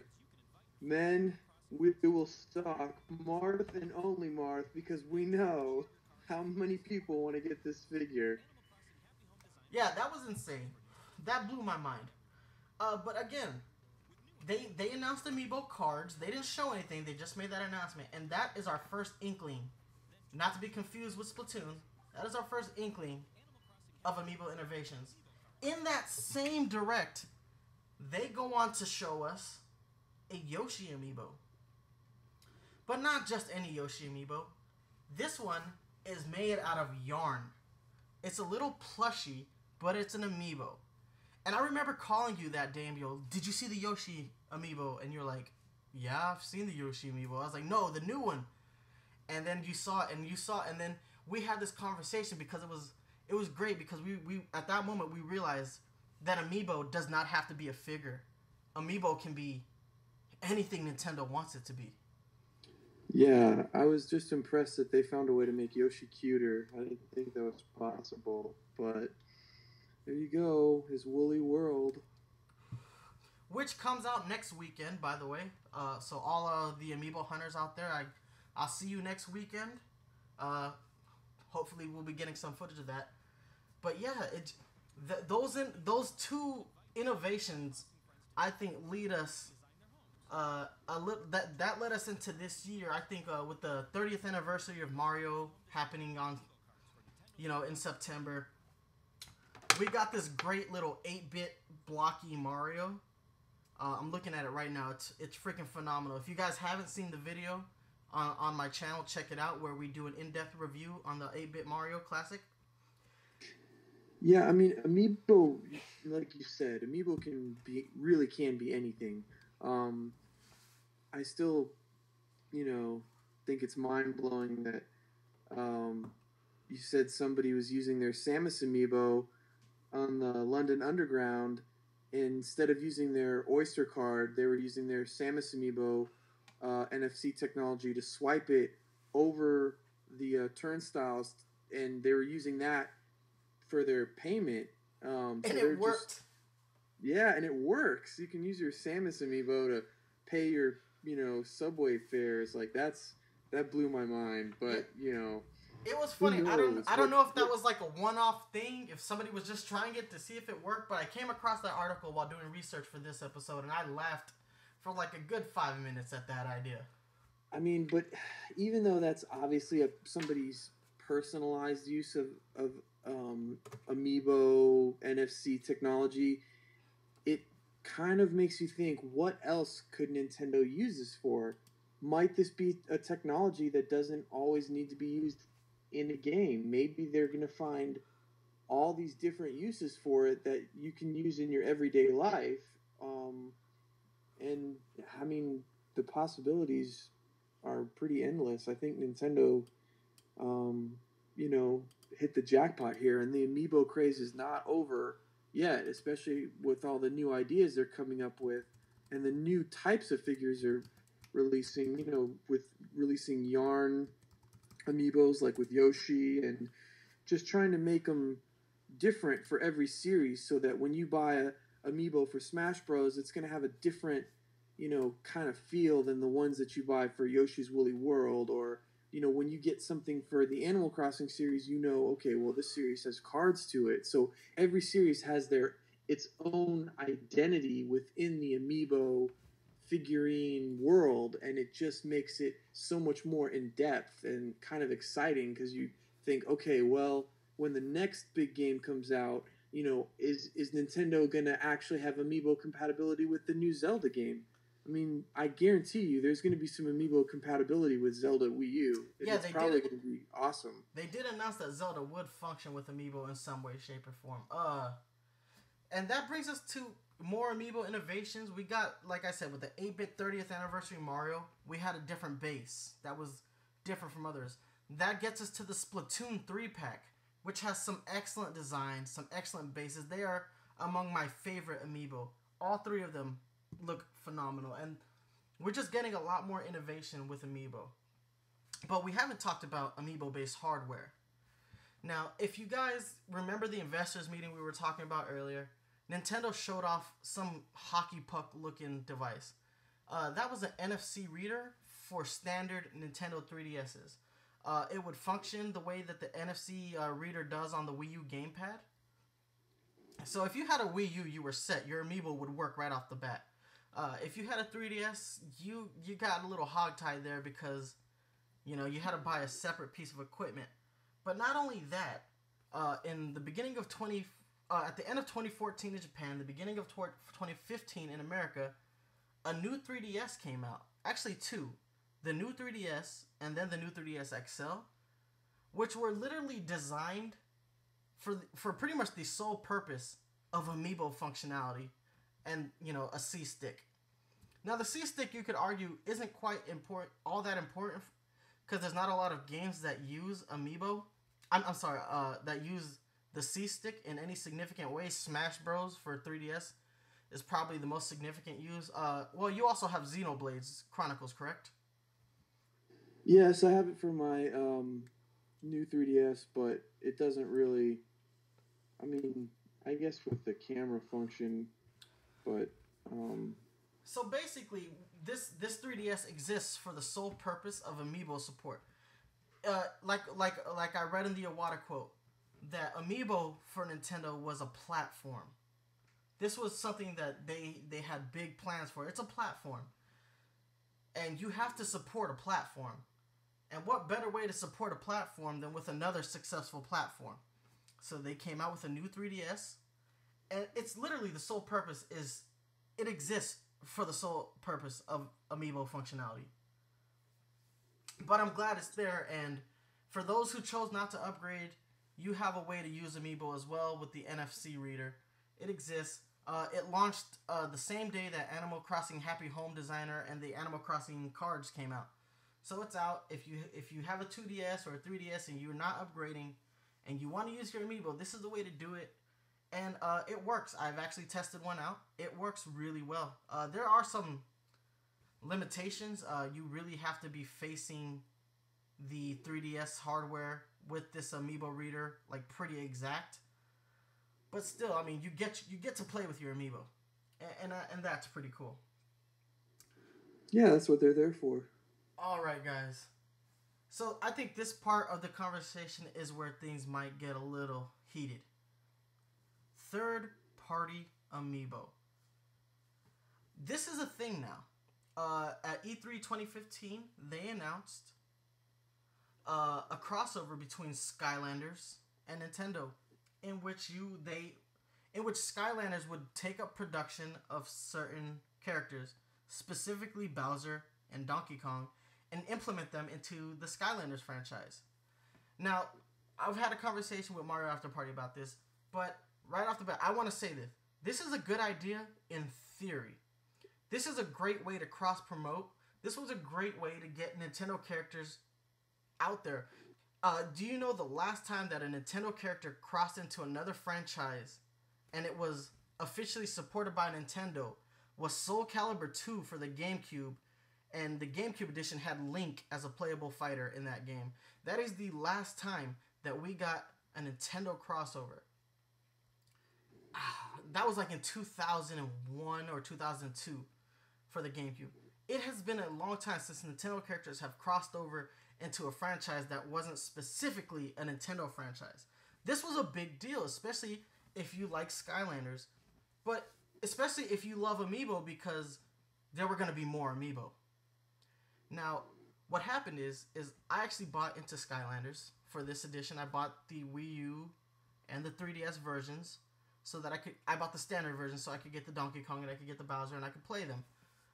"Men, we will stock Marth and only Marth because we know how many people want to get this figure." Yeah, that was insane. That blew my mind. Uh, but again, they they announced Amiibo cards. They didn't show anything. They just made that announcement. And that is our first inkling. Not to be confused with Splatoon. That is our first inkling of Amiibo innovations. In that same direct, they go on to show us a Yoshi Amiibo. But not just any Yoshi Amiibo. This one is made out of yarn. It's a little plushie, but it's an Amiibo. And I remember calling you that day and be like, did you see the Yoshi Amiibo? And you're like, yeah, I've seen the Yoshi Amiibo. I was like, no, the new one. And then you saw it, and you saw it, and then we had this conversation because it was it was great because we, we at that moment we realized that Amiibo does not have to be a figure. Amiibo can be anything Nintendo wants it to be. Yeah, I was just impressed that they found a way to make Yoshi cuter. I didn't think that was possible, but there you go, his woolly world. Which comes out next weekend, by the way. Uh, so all of the Amiibo hunters out there, I, I'll see you next weekend. Uh, hopefully we'll be getting some footage of that. But yeah, it, th- those in, those two innovations, I think, lead us... Uh, a li- that that led us into this year. I think uh, with the thirtieth anniversary of Mario happening on, you know, in September, we got this great little eight-bit blocky Mario. Uh, I'm looking at it right now. It's it's freaking phenomenal. If you guys haven't seen the video on on my channel, check it out where we do an in-depth review on the eight-bit Mario Classic. Yeah, I mean, Amiibo, like you said, Amiibo can be really can be anything. Um, I still, you know, think it's mind-blowing that um, you said somebody was using their Samus amiibo on the London Underground. Instead of using their Oyster card, they were using their Samus amiibo uh, N F C technology to swipe it over the uh, turnstiles, and they were using that for their payment. Um, so and it worked. Just, yeah, and it works. You can use your Samus amiibo to pay your, you know, subway fares. Like that's that blew my mind. But you know, it was funny. I don't I don't know if that was like a one-off thing, if somebody was just trying it to see if it worked. But I came across that article while doing research for this episode, and I laughed for like a good five minutes at that idea. I mean, but even though that's obviously a, somebody's personalized use of of um, amiibo N F C technology, it kind of makes you think, what else could Nintendo use this for? Might this be a technology that doesn't always need to be used in a game? Maybe they're going to find all these different uses for it that you can use in your everyday life. Um, and, I mean, the possibilities are pretty endless. I think Nintendo, um, you know, hit the jackpot here, and the amiibo craze is not over yet, especially with all the new ideas they're coming up with and the new types of figures they're releasing, you know, with releasing yarn amiibos like with Yoshi, and just trying to make them different for every series so that when you buy a amiibo for Smash Bros, it's going to have a different, you know, kind of feel than the ones that you buy for Yoshi's Woolly World. Or, you know, when you get something for the Animal Crossing series, you know, okay, well, this series has cards to it. So every series has their its own identity within the amiibo figurine world, and it just makes it so much more in depth and kind of exciting, because you think, okay, well, when the next big game comes out, you know, is is Nintendo gonna actually have amiibo compatibility with the new Zelda game? I mean, I guarantee you there's going to be some amiibo compatibility with Zelda Wii U. Yeah, it's they probably did, going to be awesome. They did announce that Zelda would function with amiibo in some way, shape, or form. Uh, and that brings us to more amiibo innovations. We got, like I said, with the eight-bit thirtieth anniversary Mario, we had a different base that was different from others. That gets us to the Splatoon three pack, which has some excellent designs, some excellent bases. They are among my favorite amiibo. All three of them look phenomenal, and we're just getting a lot more innovation with amiibo. But we haven't talked about amiibo-based hardware. Now, if you guys remember the investors meeting we were talking about earlier, Nintendo showed off some hockey puck-looking device. Uh, that was an N F C reader for standard Nintendo three D S's. Uh, it would function the way that the N F C uh, reader does on the Wii U gamepad. So if you had a Wii U, you were set. Your amiibo would work right off the bat. Uh, if you had a three D S, you you got a little hogtied there because, you know, you had to buy a separate piece of equipment. But not only that, uh, in the beginning of twenty, uh, at the end of twenty fourteen in Japan, the beginning of twenty fifteen in America, a new three D S came out. Actually, two, the new three D S and then the new three D S X L, which were literally designed for for pretty much the sole purpose of amiibo functionality. And, you know, a C-stick. Now, the C-stick, you could argue, isn't quite important, all that important, because there's not a lot of games that use amiibo. I'm, I'm sorry, uh, that use the C-stick in any significant way. Smash Bros. For three D S is probably the most significant use. Uh, well, you also have Xenoblade Chronicles, correct? Yes, I have it for my um, new three D S, but it doesn't really... I mean, I guess with the camera function... But um, so basically, this this three D S exists for the sole purpose of amiibo support. Uh, like like like I read in the Iwata quote, that amiibo for Nintendo was a platform. This was something that they they had big plans for. It's a platform, and you have to support a platform. And what better way to support a platform than with another successful platform? So they came out with a new three D S. And it's literally the sole purpose is, it exists for the sole purpose of amiibo functionality. But I'm glad it's there, and for those who chose not to upgrade, you have a way to use amiibo as well with the N F C reader. It exists. Uh, it launched uh, the same day that Animal Crossing Happy Home Designer and the Animal Crossing cards came out. So it's out. If you if you have a two D S or a three D S and you're not upgrading, and you want to use your amiibo, this is the way to do it. And uh, it works. I've actually tested one out. It works really well. Uh, there are some limitations. Uh, you really have to be facing the three D S hardware with this amiibo reader like pretty exact. But still, I mean, you get you get to play with your amiibo, and and, uh, and that's pretty cool. Yeah, that's what they're there for. All right, guys. So I think this part of the conversation is where things might get a little heated. Third-party amiibo. This is a thing now. Uh, at E three twenty fifteen, they announced uh, a crossover between Skylanders and Nintendo, in which you they, in which Skylanders would take up production of certain characters, specifically Bowser and Donkey Kong, and implement them into the Skylanders franchise. Now, I've had a conversation with Mario After Party about this, but right off the bat, I want to say this. This is a good idea in theory. This is a great way to cross-promote. This was a great way to get Nintendo characters out there. Uh, do you know the last time that a Nintendo character crossed into another franchise and it was officially supported by Nintendo was Soul Calibur two for the GameCube, and the GameCube edition had Link as a playable fighter in that game. That is the last time that we got a Nintendo crossover. That was like in two thousand one or two thousand two for the GameCube. It has been a long time since Nintendo characters have crossed over into a franchise that wasn't specifically a Nintendo franchise. This was a big deal, especially if you like Skylanders, but especially if you love Amiibo, because there were going to be more Amiibo. Now, what happened is, is I actually bought into Skylanders for this edition. I bought the Wii U and the three D S versions so that I could, I bought the standard version so I could get the Donkey Kong and I could get the Bowser and I could play them.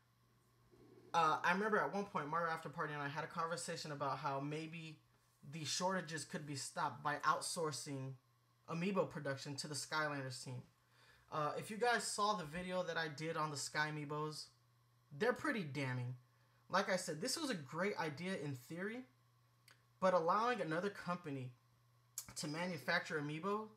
Uh, I remember at one point, Mario After Party and I had a conversation about how maybe the shortages could be stopped by outsourcing Amiibo production to the Skylanders team. Uh, if you guys saw the video that I did on the Sky Amiibos, they're pretty damning. Like I said, this was a great idea in theory, but allowing another company to manufacture Amiibo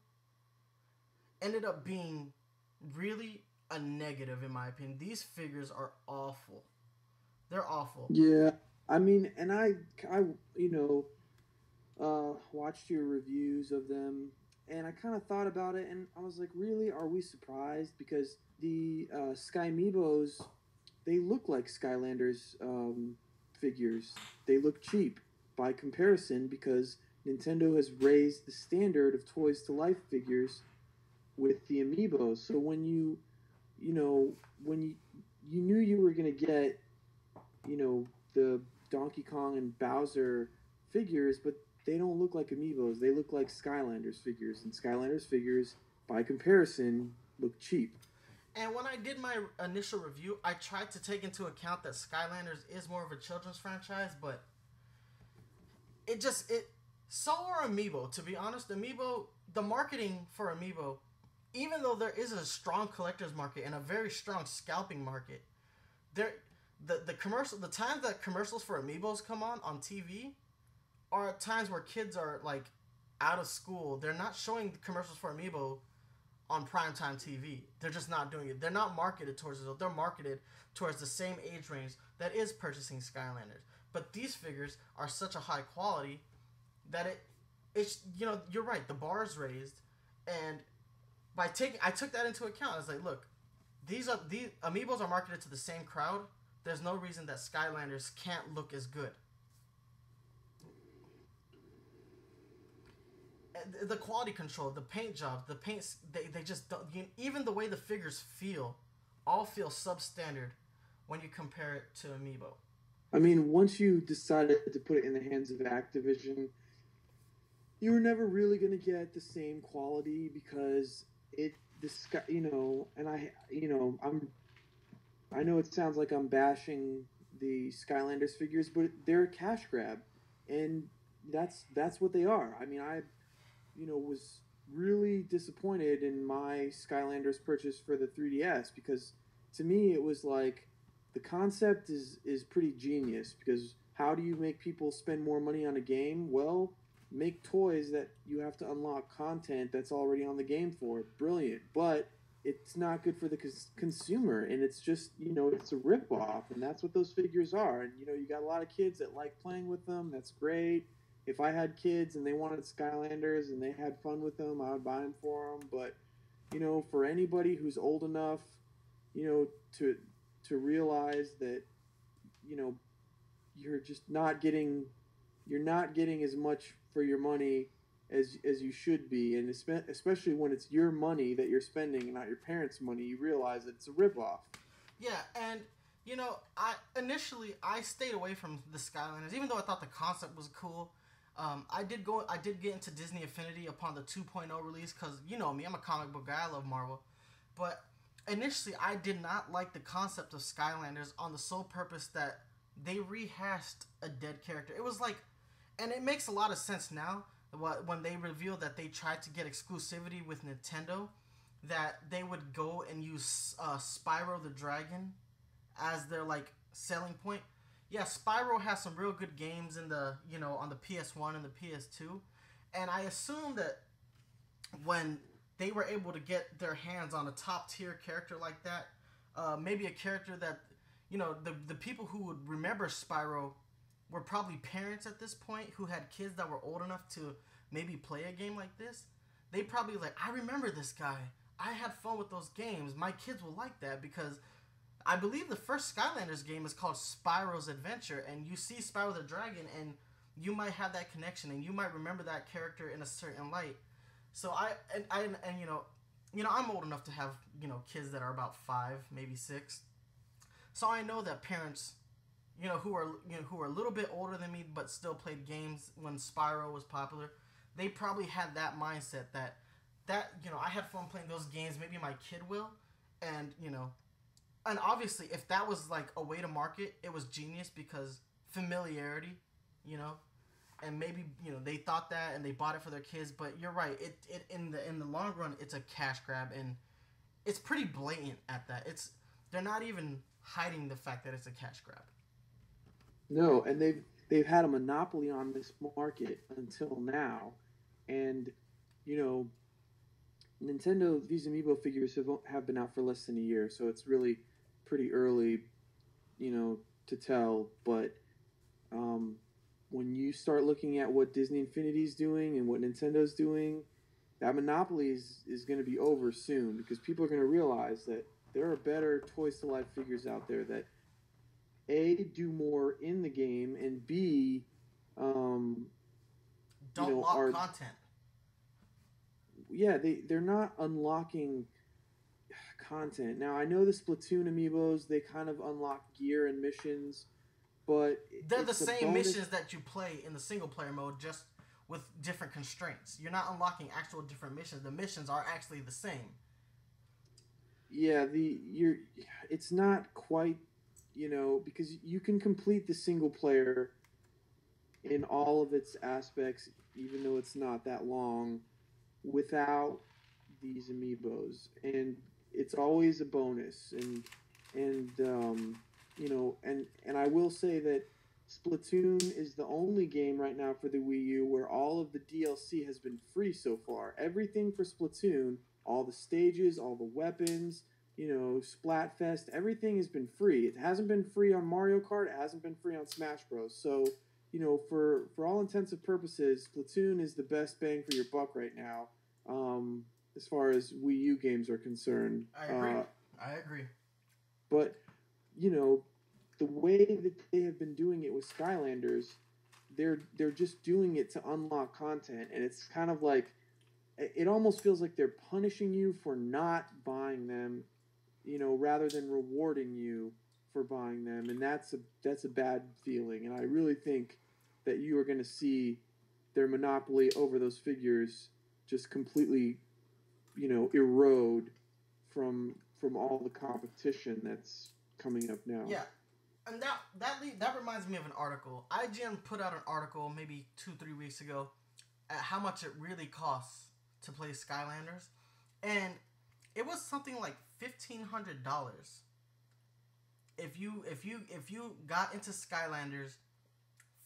ended up being really a negative, in my opinion. These figures are awful. They're awful. Yeah, I mean, and I, I you know, uh, watched your reviews of them, and I kind of thought about it, and I was like, really, are we surprised? Because the uh, Sky Amiibos, they look like Skylanders um, figures. They look cheap by comparison because Nintendo has raised the standard of toys to life figures with the Amiibos. So when you, you know, when you you knew you were gonna get, you know, the Donkey Kong and Bowser figures, but they don't look like Amiibos. They look like Skylanders figures, and Skylanders figures, by comparison, look cheap. And when I did my initial review, I tried to take into account that Skylanders is more of a children's franchise, but it just, it, so are Amiibo. To be honest, Amiibo, the marketing for Amiibo, even though there is a strong collector's market and a very strong scalping market, there, the, the commercial, the times that commercials for Amiibos come on, on T V, are times where kids are, like, out of school. They're not showing commercials for Amiibo on primetime T V. They're just not doing it. They're not marketed towards it. They're marketed towards the same age range that is purchasing Skylanders. But these figures are such a high quality that it, it's, you know, you're right. The bar is raised, and by taking, I took that into account. I was like, look, these are these Amiibos are marketed to the same crowd. There's no reason that Skylanders can't look as good. The quality control, the paint jobs, the paints, they, they just don't, you, even the way the figures feel, all feel substandard when you compare it to Amiibo. I mean, once you decided to put it in the hands of Activision, you were never really going to get the same quality because it, the sky, you know, and I, you know, I'm, I know it sounds like I'm bashing the Skylanders figures, but they're a cash grab, and that's that's what they are. I mean, I. you know, was really disappointed in my Skylanders purchase for the three D S because to me it was like the concept is, is pretty genius because how do you make people spend more money on a game? Well, make toys that you have to unlock content that's already on the game for. Brilliant. But it's not good for the cons- consumer, and it's just, you know, it's a rip-off, and that's what those figures are. And, you know, you got a lot of kids that like playing with them. That's great. If I had kids and they wanted Skylanders and they had fun with them, I would buy them for them. But, you know, for anybody who's old enough, you know, to to realize that, you know, you're just not getting you're not getting as much for your money as as you should be, and especially when it's your money that you're spending and not your parents' money, you realize that it's a ripoff. Yeah, and you know, I initially I stayed away from the Skylanders, even though I thought the concept was cool. Um, I did go, I did get into Disney Infinity upon the two point oh release because you know me, I'm a comic book guy, I love Marvel, but initially I did not like the concept of Skylanders on the sole purpose that they rehashed a dead character. It was like, and it makes a lot of sense now when they revealed that they tried to get exclusivity with Nintendo, that they would go and use uh, Spyro the Dragon as their like selling point. Yeah, Spyro has some real good games in the, you know, on the P S one and the P S two, and I assume that when they were able to get their hands on a top tier character like that, uh, maybe a character that, you know, the the people who would remember Spyro were probably parents at this point who had kids that were old enough to maybe play a game like this. They probably like, I remember this guy. I had fun with those games. My kids will like that because I believe the first Skylanders game is called Spyro's Adventure, and you see Spyro the Dragon, and you might have that connection, and you might remember that character in a certain light. So I and I and, and you know, you know, I'm old enough to have, you know, kids that are about five, maybe six. So I know that parents, you know, who are you know who are a little bit older than me but still played games when Spyro was popular, they probably had that mindset that that you know I had fun playing those games. Maybe my kid will, and you know. And obviously, if that was like a way to market, it was genius because familiarity, you know, and maybe you know they thought that and they bought it for their kids. But you're right, it, it in the in the long run, it's a cash grab, and it's pretty blatant at that. It's they're not even hiding the fact that it's a cash grab. No, and they've they've had a monopoly on this market until now, and you know, Nintendo, these Amiibo figures have have been out for less than a year, so it's really pretty early, you know, to tell. But um, when you start looking at what Disney Infinity's doing and what Nintendo's doing, that monopoly is, is going to be over soon because people are going to realize that there are better Toys to Life figures out there that A, do more in the game, and B, um, don't you know, lock are, content. Yeah, they, they're not unlocking content. Now, I know the Splatoon Amiibos, they kind of unlock gear and missions, but they're the same bonus... missions that you play in the single player mode, just with different constraints. You're not unlocking actual different missions. The missions are actually the same. Yeah, the you're it's not quite, you know, because you can complete the single player in all of its aspects, even though it's not that long, without these Amiibos, and it's always a bonus. And and um, you know, and and I will say that Splatoon is the only game right now for the Wii U where all of the D L C has been free so far. Everything for Splatoon, all the stages, all the weapons, you know, Splatfest, everything has been free. It hasn't been free on Mario Kart. It hasn't been free on Smash Bros. So, you know, for, for all intents and purposes, Splatoon is the best bang for your buck right now, um, as far as Wii U games are concerned. I agree. Uh, I agree. But, you know, the way that they have been doing it with Skylanders, they're they're just doing it to unlock content, and it's kind of like, it almost feels like they're punishing you for not buying them, you know, rather than rewarding you for buying them, and that's a that's a bad feeling. And I really think that you are going to see their monopoly over those figures just completely, you know, erode from from all the competition that's coming up now. Yeah, and that that that reminds me of an article. I G N put out an article maybe two three weeks ago at how much it really costs to play Skylanders, and it was something like fifteen hundred dollars. If you if you if you got into Skylanders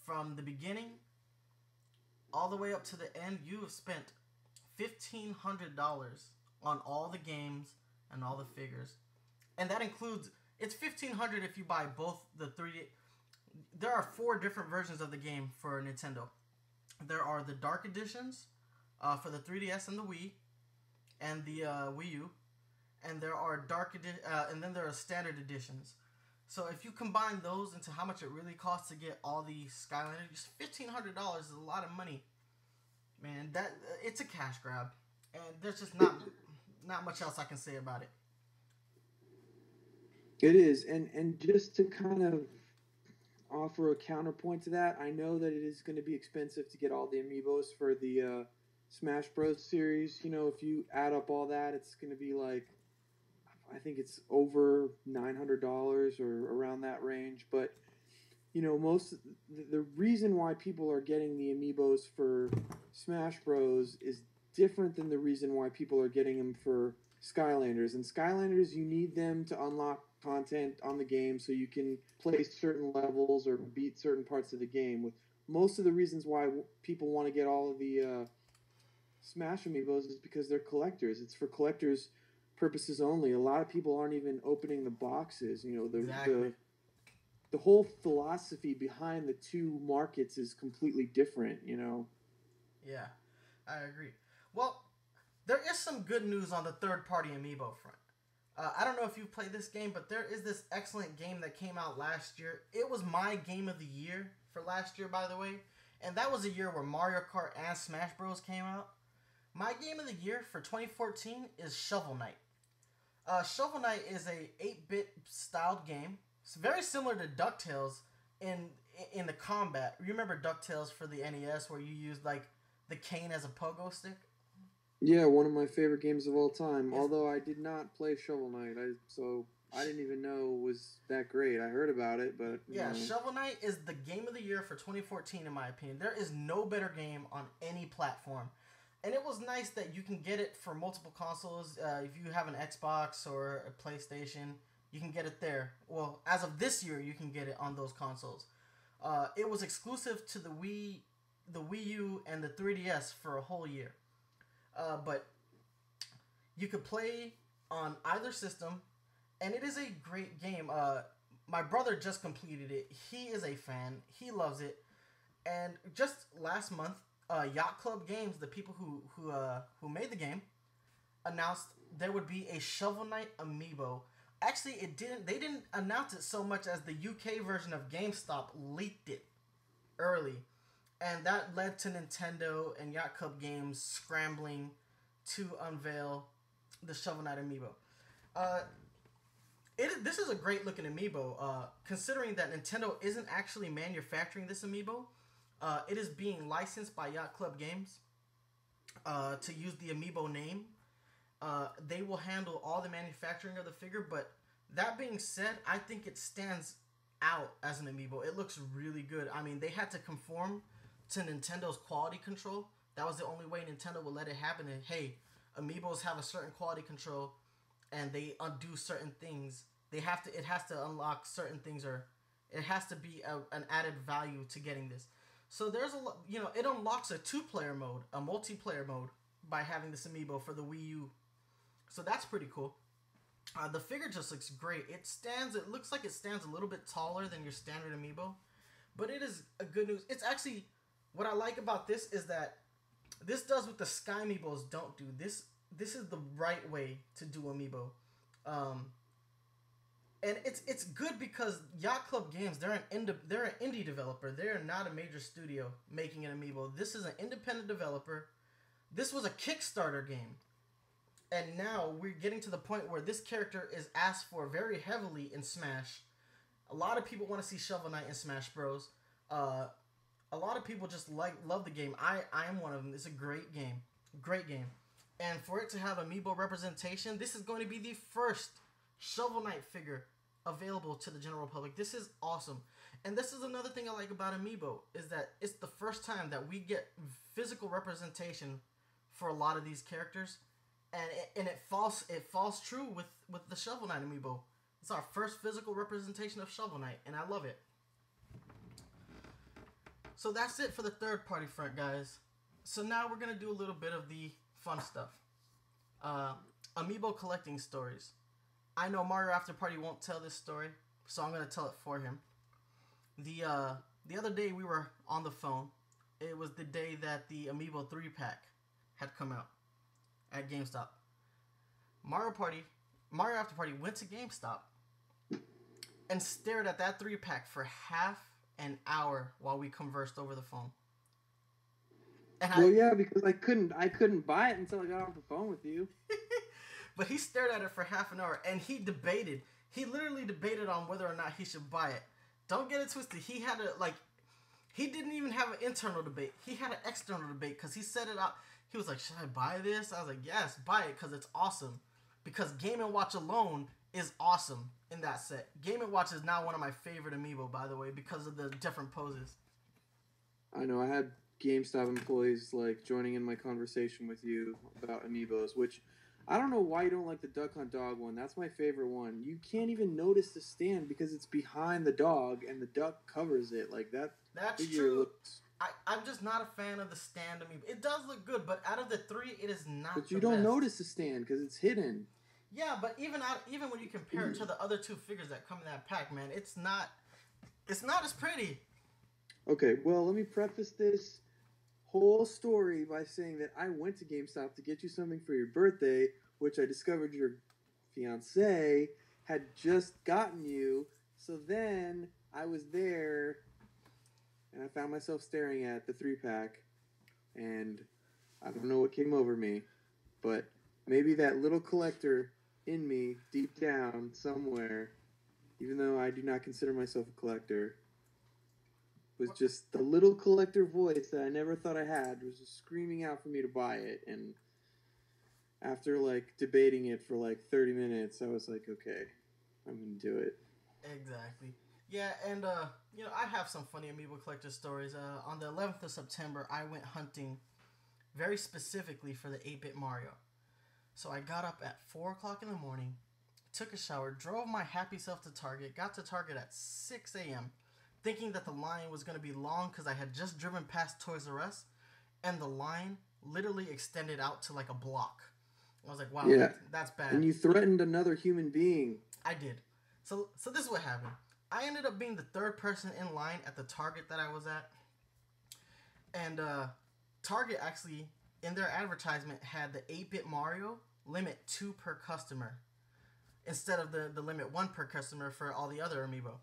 from the beginning all the way up to the end, you have spent fifteen hundred dollars on all the games and all the figures. And that includes, it's fifteen hundred dollars if you buy both the three D. There are four different versions of the game for Nintendo. There are the Dark Editions uh, for the three D S and the Wii and the uh, Wii U. And there are dark edi- uh, and then there are standard editions. So if you combine those into how much it really costs to get all the Skylanders, just fifteen hundred dollars is a lot of money. Man, that it's a cash grab. And there's just not not much else I can say about it. It is, and and just to kind of offer a counterpoint to that, I know that it is going to be expensive to get all the amiibos for the uh, Smash Bros. Series. You know, if you add up all that, it's going to be like, I think it's over nine hundred dollars or around that range. But, you know, most the, the reason why people are getting the amiibos for Smash Bros. Is different than the reason why people are getting them for Skylanders. And Skylanders, you need them to unlock content on the game so you can play certain levels or beat certain parts of the game. With most of the reasons why people want to get all of the uh, Smash amiibos is because they're collectors. It's for collectors purposes only. A lot of people aren't even opening the boxes. You know, the Exactly. the, the whole philosophy behind the two markets is completely different, you know. Yeah, I agree. Well, there is some good news on the third-party amiibo front. Uh, I don't know if you've played this game, but there is this excellent game that came out last year. It was my game of the year for last year, by the way. And that was a year where Mario Kart and Smash Bros. Came out. My game of the year for twenty fourteen is Shovel Knight. Uh, Shovel Knight is a eight-bit styled game. It's very similar to DuckTales in in the combat. You remember DuckTales for the N E S where you used like the cane as a pogo stick? Yeah, one of my favorite games of all time. Yes. Although I did not play Shovel Knight, I, so I didn't even know it was that great. I heard about it, but yeah, know. Shovel Knight is the game of the year for twenty fourteen, in my opinion. There is no better game on any platform, and it was nice that you can get it for multiple consoles. Uh, if you have an Xbox or a PlayStation, you can get it there. Well, as of this year, you can get it on those consoles. Uh, it was exclusive to the Wii, the Wii U, and the three D S for a whole year. Uh, but you could play on either system, and it is a great game. Uh, my brother just completed it. He is a fan. He loves it. And just last month, uh, Yacht Club Games, the people who who uh, who made the game, announced there would be a Shovel Knight amiibo. Actually, it didn't. They didn't announce it so much as the U K version of GameStop leaked it early. And that led to Nintendo and Yacht Club Games scrambling to unveil the Shovel Knight amiibo. Uh, it this is a great looking amiibo. Uh, considering that Nintendo isn't actually manufacturing this amiibo, uh, it is being licensed by Yacht Club Games uh, to use the amiibo name. Uh, they will handle all the manufacturing of the figure. But that being said, I think it stands out as an amiibo. It looks really good. I mean, they had to conform to Nintendo's quality control. That was the only way Nintendo would let it happen. And hey, amiibos have a certain quality control, and they undo certain things. They have to. It has to unlock certain things, or it has to be a, an added value to getting this. So there's a you know it unlocks a two-player mode, a multiplayer mode, by having this amiibo for the Wii U. So that's pretty cool. Uh, the figure just looks great. It stands. It looks like it stands a little bit taller than your standard amiibo, but it is a good news. It's actually. What I like about this is that this does what the Sky Amiibos don't do. This this is the right way to do Amiibo. Um, and it's it's good because Yacht Club Games, they're an indie, they're an indie developer. They're not a major studio making an Amiibo. This is an independent developer. This was a Kickstarter game. And now we're getting to the point where this character is asked for very heavily in Smash. A lot of people want to see Shovel Knight in Smash Bros. Uh... A lot of people just like love the game. I, I am one of them. It's a great game. Great game. And for it to have Amiibo representation, this is going to be the first Shovel Knight figure available to the general public. This is awesome. And this is another thing I like about Amiibo, is that it's the first time that we get physical representation for a lot of these characters. And it, and it falls it falls true with, with the Shovel Knight Amiibo. It's our first physical representation of Shovel Knight, and I love it. So that's it for the third party front, guys. So now we're gonna do a little bit of the fun stuff. Uh, Amiibo collecting stories. I know Mario After Party won't tell this story, so I'm gonna tell it for him. The uh, the other day we were on the phone. It was the day that the Amiibo three pack had come out at GameStop. Mario Party, Mario After Party went to GameStop and stared at that three pack for half an hour while we conversed over the phone. And well, I, yeah, because I couldn't, I couldn't buy it until I got off the phone with you. But he stared at it for half an hour, and he debated. He literally debated on whether or not he should buy it. Don't get it twisted. He had a, like, he didn't even have an internal debate. He had an external debate because he set it out. He was like, should I buy this? I was like, yes, buy it because it's awesome. Because Game and Watch alone is awesome in that set. Game and Watch is now one of my favorite Amiibo, by the way, because of the different poses. I know. I had GameStop employees, like, joining in my conversation with you about Amiibos, which... I don't know why you don't like the Duck Hunt Dog one. That's my favorite one. You can't even notice the stand because it's behind the dog and the duck covers it. Like that. That's true. Looks... I, I'm just not a fan of the stand Amiibo. It does look good, but out of the three, it is not. But you the don't best. notice the stand because it's hidden. Yeah, but even out, even when you compare it to the other two figures that come in that pack, man, it's not. It's not as pretty. Okay, well, let me preface this whole story by saying that I went to GameStop to get you something for your birthday, which I discovered your fiance had just gotten you. So then I was there and I found myself staring at the three pack, and I don't know what came over me, but maybe that little collector in me deep down somewhere, even though I do not consider myself a collector, was just the little collector voice that I never thought I had was just screaming out for me to buy it. And after like debating it for like thirty minutes, I was like, okay, I'm gonna do it. Exactly. Yeah, and uh, you know, I have some funny Amiibo collector stories. Uh, on the eleventh of September, I went hunting very specifically for the eight-bit Mario. So I got up at four o'clock in the morning, took a shower, drove my happy self to Target, got to Target at six a.m., thinking that the line was going to be long because I had just driven past Toys R Us, and the line literally extended out to like a block. I was like, wow, yeah. that's bad. And you threatened another human being. I did. So so this is what happened. I ended up being the third person in line at the Target that I was at. And uh, Target actually, in their advertisement, had the eight-bit Mario limit two per customer instead of the, the limit one per customer for all the other Amiibo.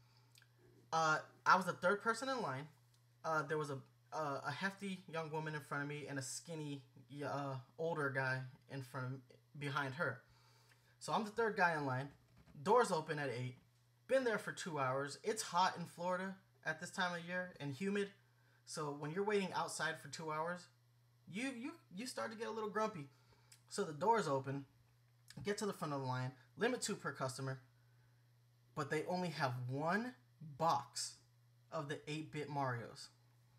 Uh, I was the third person in line. Uh, there was a uh, a hefty young woman in front of me and a skinny uh, older guy in front of behind her. So I'm the third guy in line. Doors open at eight. Been there for two hours. It's hot in Florida at this time of year and humid. So when you're waiting outside for two hours, you you you start to get a little grumpy. So the doors open. Get to the front of the line. Limit two per customer. But they only have one box of the eight-bit Marios.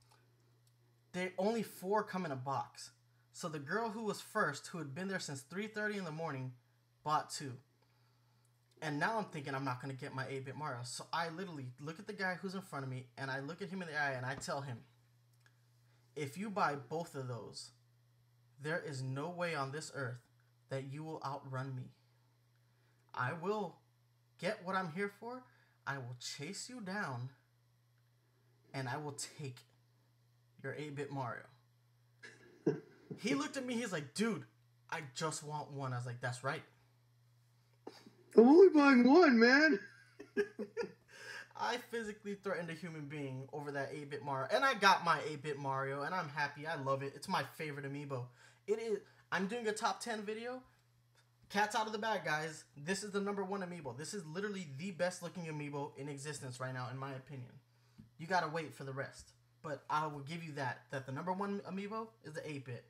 They only four come in a box. So the girl who was first, who had been there since three thirty in the morning, bought two. And now I'm thinking I'm not going to get my eight-bit Mario. So I literally look at the guy who's in front of me, and I look at him in the eye, and I tell him, if you buy both of those, there is no way on this earth that you will outrun me. I will get what I'm here for. I will chase you down, and I will take your eight-bit Mario. He looked at me, he's like, dude, I just want one. I was like, that's right. I'm only buying one, man. I physically threatened a human being over that eight-bit Mario, and I got my eight-bit Mario, and I'm happy. I love it. It's my favorite Amiibo. It is. I'm doing a top ten video. Cat's out of the bag, guys. This is the number one Amiibo. This is literally the best looking Amiibo in existence right now, in my opinion. You gotta wait for the rest. But I will give you that, that the number one Amiibo is the eight-bit.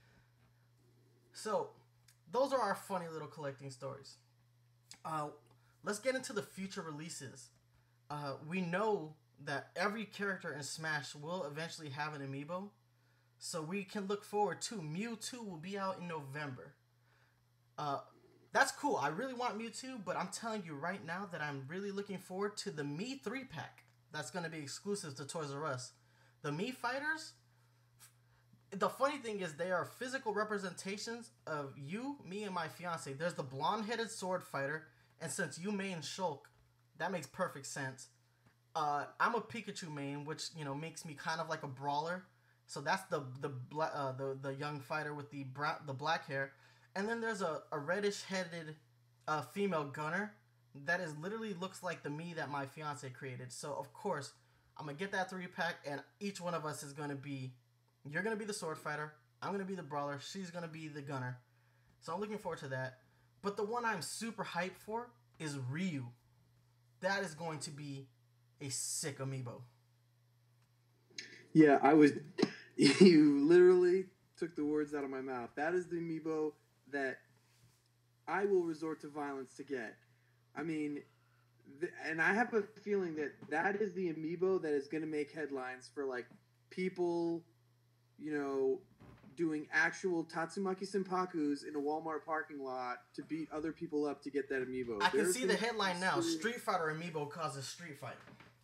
So, those are our funny little collecting stories. Uh, let's get into the future releases. Uh, we know that every character in Smash will eventually have an Amiibo. So we can look forward to Mewtwo will be out in November. Uh, that's cool. I really want Mewtwo, but I'm telling you right now that I'm really looking forward to the Me three pack. That's going to be exclusive to Toys R Us. the Mii fighters. The funny thing is, they are physical representations of you, me, and my fiance. There's the blonde-headed sword fighter, and since you main Shulk, that makes perfect sense. Uh, I'm a Pikachu main, which you know makes me kind of like a brawler. So that's the the bla- uh, the the young fighter with the brown, the black hair, and then there's a, a reddish-headed uh, female gunner that is literally looks like the me that my fiance created. So of course, I'm gonna get that three pack, and each one of us is gonna be. You're going to be the sword fighter. I'm going to be the brawler. She's going to be the gunner. So I'm looking forward to that. But the one I'm super hyped for is Ryu. That is going to be a sick amiibo. Yeah, I was... You literally took the words out of my mouth. That is the amiibo that I will resort to violence to get. I mean... The, and I have a feeling that that is the amiibo that is going to make headlines for, like, people... you know, doing actual Tatsumaki Senpakus in a Walmart parking lot to beat other people up to get that amiibo. I can There's see the headline now. Street Fighter amiibo causes street fight.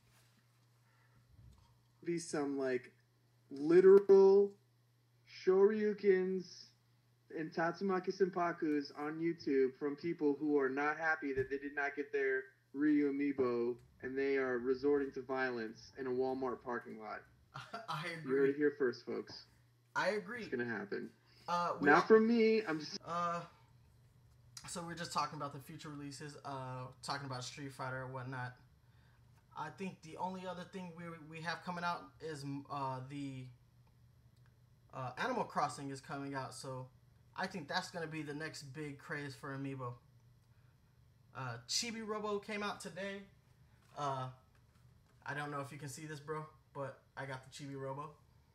Be some, like, literal Shoryukens and Tatsumaki Senpakus on YouTube from people who are not happy that they did not get their Ryu amiibo and they are resorting to violence in a Walmart parking lot. I agree. You heard it here first, folks. I agree. It's gonna happen. Uh, Not all, from me. I'm just. Uh, so we're just talking about the future releases. Uh, talking about Street Fighter and whatnot. I think the only other thing we we have coming out is uh the uh, Animal Crossing is coming out. So I think that's gonna be the next big craze for amiibo. Uh, Chibi Robo came out today. Uh, I don't know if you can see this, bro. But I got the Chibi Robo.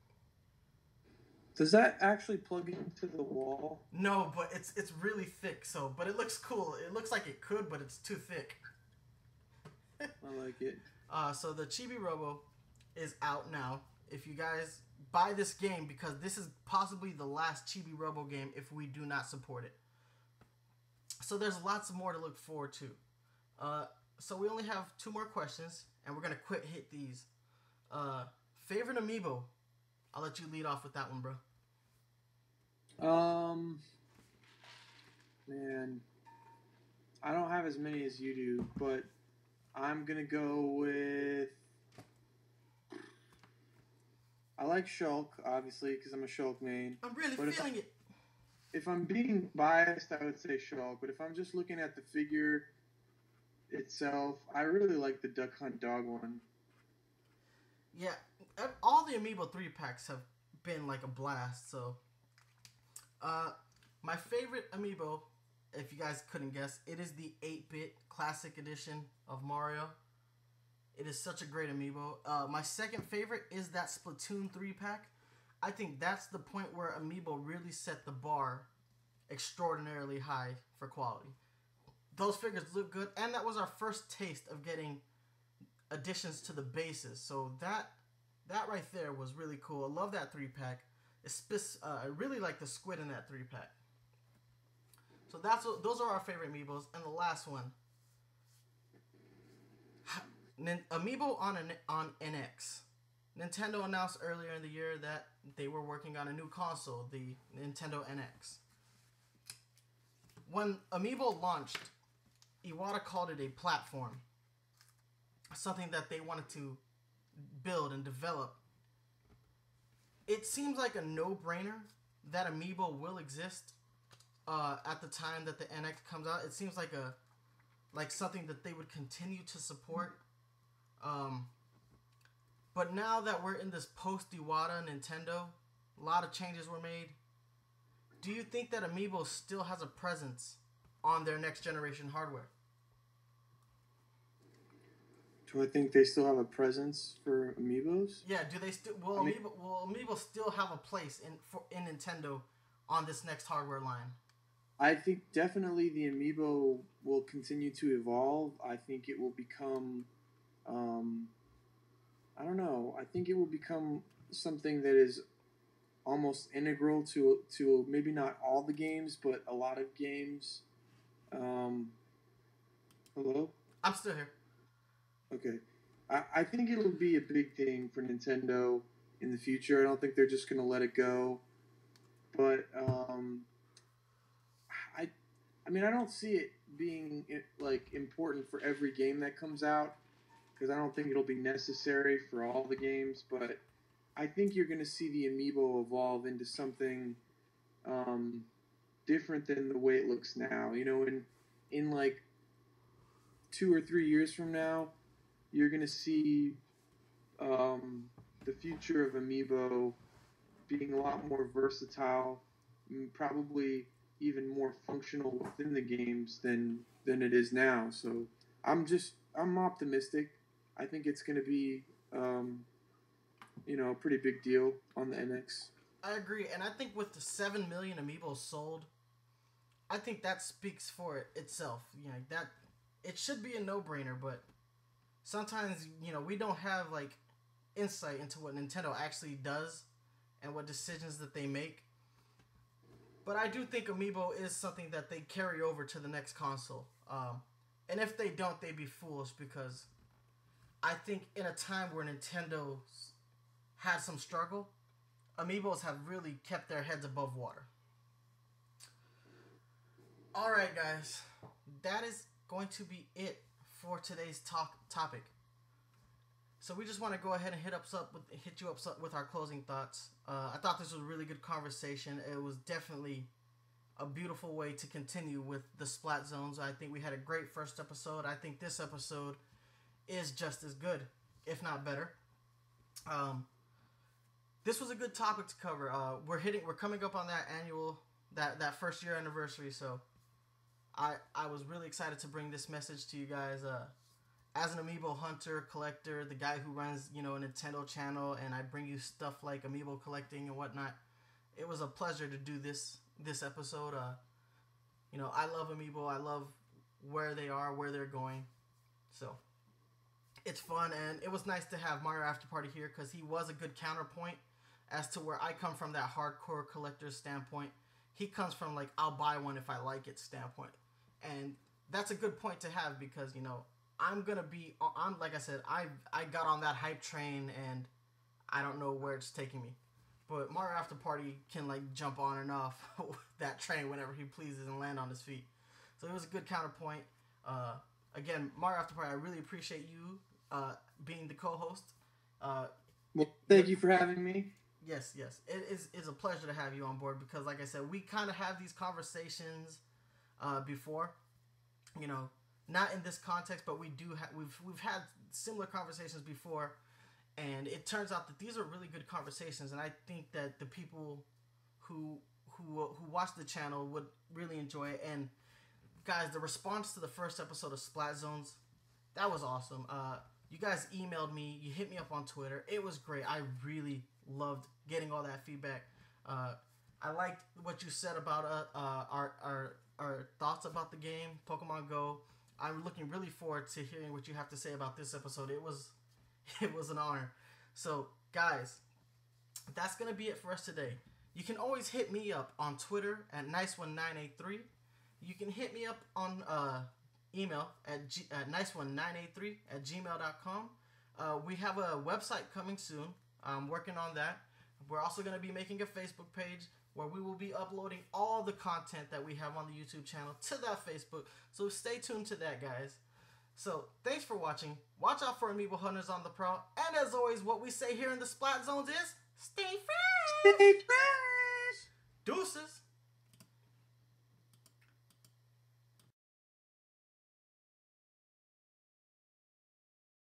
Does that actually plug into the wall? No, but it's it's really thick. So, but it looks cool. It looks like it could, but it's too thick. I like it. Uh, so the Chibi Robo is out now. If you guys buy this game, because this is possibly the last Chibi Robo game if we do not support it. So there's lots more to look forward to. Uh, so we only have two more questions, and we're gonna quit hit these. Uh, favorite amiibo? I'll let you lead off with that one, bro. Um, man, I don't have as many as you do, but I'm gonna go with. I like Shulk, obviously, because I'm a Shulk main. I'm really but feeling if I, it. If I'm being biased, I would say Shulk, but if I'm just looking at the figure itself, I really like the Duck Hunt Dog one. Yeah, all the Amiibo three packs have been like a blast. So, uh, my favorite Amiibo, if you guys couldn't guess, it is the eight bit Classic Edition of Mario. It is such a great Amiibo. Uh, my second favorite is that Splatoon three pack. I think that's the point where Amiibo really set the bar extraordinarily high for quality. Those figures look good, and that was our first taste of getting additions to the bases. So that that right there was really cool. I love that three pack. It's, uh, I really like the squid in that three pack. So that's what, those are our favorite Amiibos. And the last one, Amiibo on an on N X. Nintendo announced earlier in the year that they were working on a new console, the Nintendo N X. When Amiibo launched, Iwata called it a platform. Something that they wanted to build and develop. It seems like a no-brainer that Amiibo will exist uh, at the time that the N X comes out. It seems like a like something that they would continue to support. Um, but now that we're in this post-Iwata Nintendo, a lot of changes were made. Do you think that Amiibo still has a presence on their next generation hardware? Do I think they still have a presence for Amiibos? Yeah, do they still will I mean, Amiibo will Amiibo still have a place in for in Nintendo on this next hardware line? I think definitely the Amiibo will continue to evolve. I think it will become um, I don't know. I think it will become something that is almost integral to to maybe not all the games, but a lot of games. Um, hello? I'm still here. Okay. I, I think it'll be a big thing for Nintendo in the future. I don't think they're just going to let it go. But um, I, I mean, I don't see it being like important for every game that comes out, because I don't think it'll be necessary for all the games. But I think you're going to see the Amiibo evolve into something um, different than the way it looks now. You know, in in like two or three years from now, you're going to see um, the future of Amiibo being a lot more versatile, probably even more functional within the games than than it is now. So I'm just I'm optimistic. I think it's going to be um, you know, a pretty big deal on the N X. I agree, and I think with the seven million Amiibos sold, I think that speaks for it itself. You know, that it should be a no-brainer, but sometimes, you know, we don't have like insight into what Nintendo actually does and what decisions that they make. But I do think Amiibo is something that they carry over to the next console. Um, and if they don't, they'd be foolish, because I think in a time where Nintendo's had some struggle, Amiibos have really kept their heads above water. Alright, guys. That is going to be it for today's talk topic. So we just want to go ahead and hit up with hit you up with our closing thoughts. Uh, I thought this was a really good conversation. It was definitely a beautiful way to continue with the SplatZones. I think we had a great first episode. I think this episode is just as good, if not better. Um, this was a good topic to cover. Uh, we're hitting, we're coming up on that annual, that that first year anniversary. So I I was really excited to bring this message to you guys. Uh, As an Amiibo hunter, collector, the guy who runs, you know, a Nintendo channel, and I bring you stuff like Amiibo collecting and whatnot, it was a pleasure to do this this episode. Uh, you know, I love Amiibo. I love where they are, where they're going. So, it's fun, and it was nice to have Mario After Party here, because he was a good counterpoint as to where I come from, that hardcore collector's standpoint. He comes from, like, I'll buy one if I like it standpoint. And that's a good point to have, because, you know, I'm gonna be, I'm like I said, I I got on that hype train, and I don't know where it's taking me. But Mario After Party can like jump on and off that train whenever he pleases and land on his feet. So it was a good counterpoint. Uh, again, Mario After Party, I really appreciate you uh, being the co-host. Uh, well, thank you for having me. Yes, yes, it is is a pleasure to have you on board, because like I said, we kind of have these conversations uh, before, you know. Not in this context, but we do have we've we've had similar conversations before, and it turns out that these are really good conversations, and I think that the people who who who watch the channel would really enjoy it. And guys, the response to the first episode of SplatZones, that was awesome. Uh, you guys emailed me, you hit me up on Twitter. It was great. I really loved getting all that feedback. Uh, I liked what you said about uh, uh, our our our thoughts about the game, Pokemon Go. I'm looking really forward to hearing what you have to say about this episode. It was, it was an honor. So, guys, that's gonna be it for us today. You can always hit me up on Twitter at nice one nine eight three. You can hit me up on uh, email at, G- at nice one nine eight three at gmail dot com. Uh, we have a website coming soon. I'm working on that. We're also gonna be making a Facebook page where we will be uploading all the content that we have on the YouTube channel to that Facebook. So stay tuned to that, guys. So thanks for watching. Watch out for Amiibo Hunters on the Prowl. And as always, what we say here in the SplatZones is, stay fresh! Stay fresh! Deuces!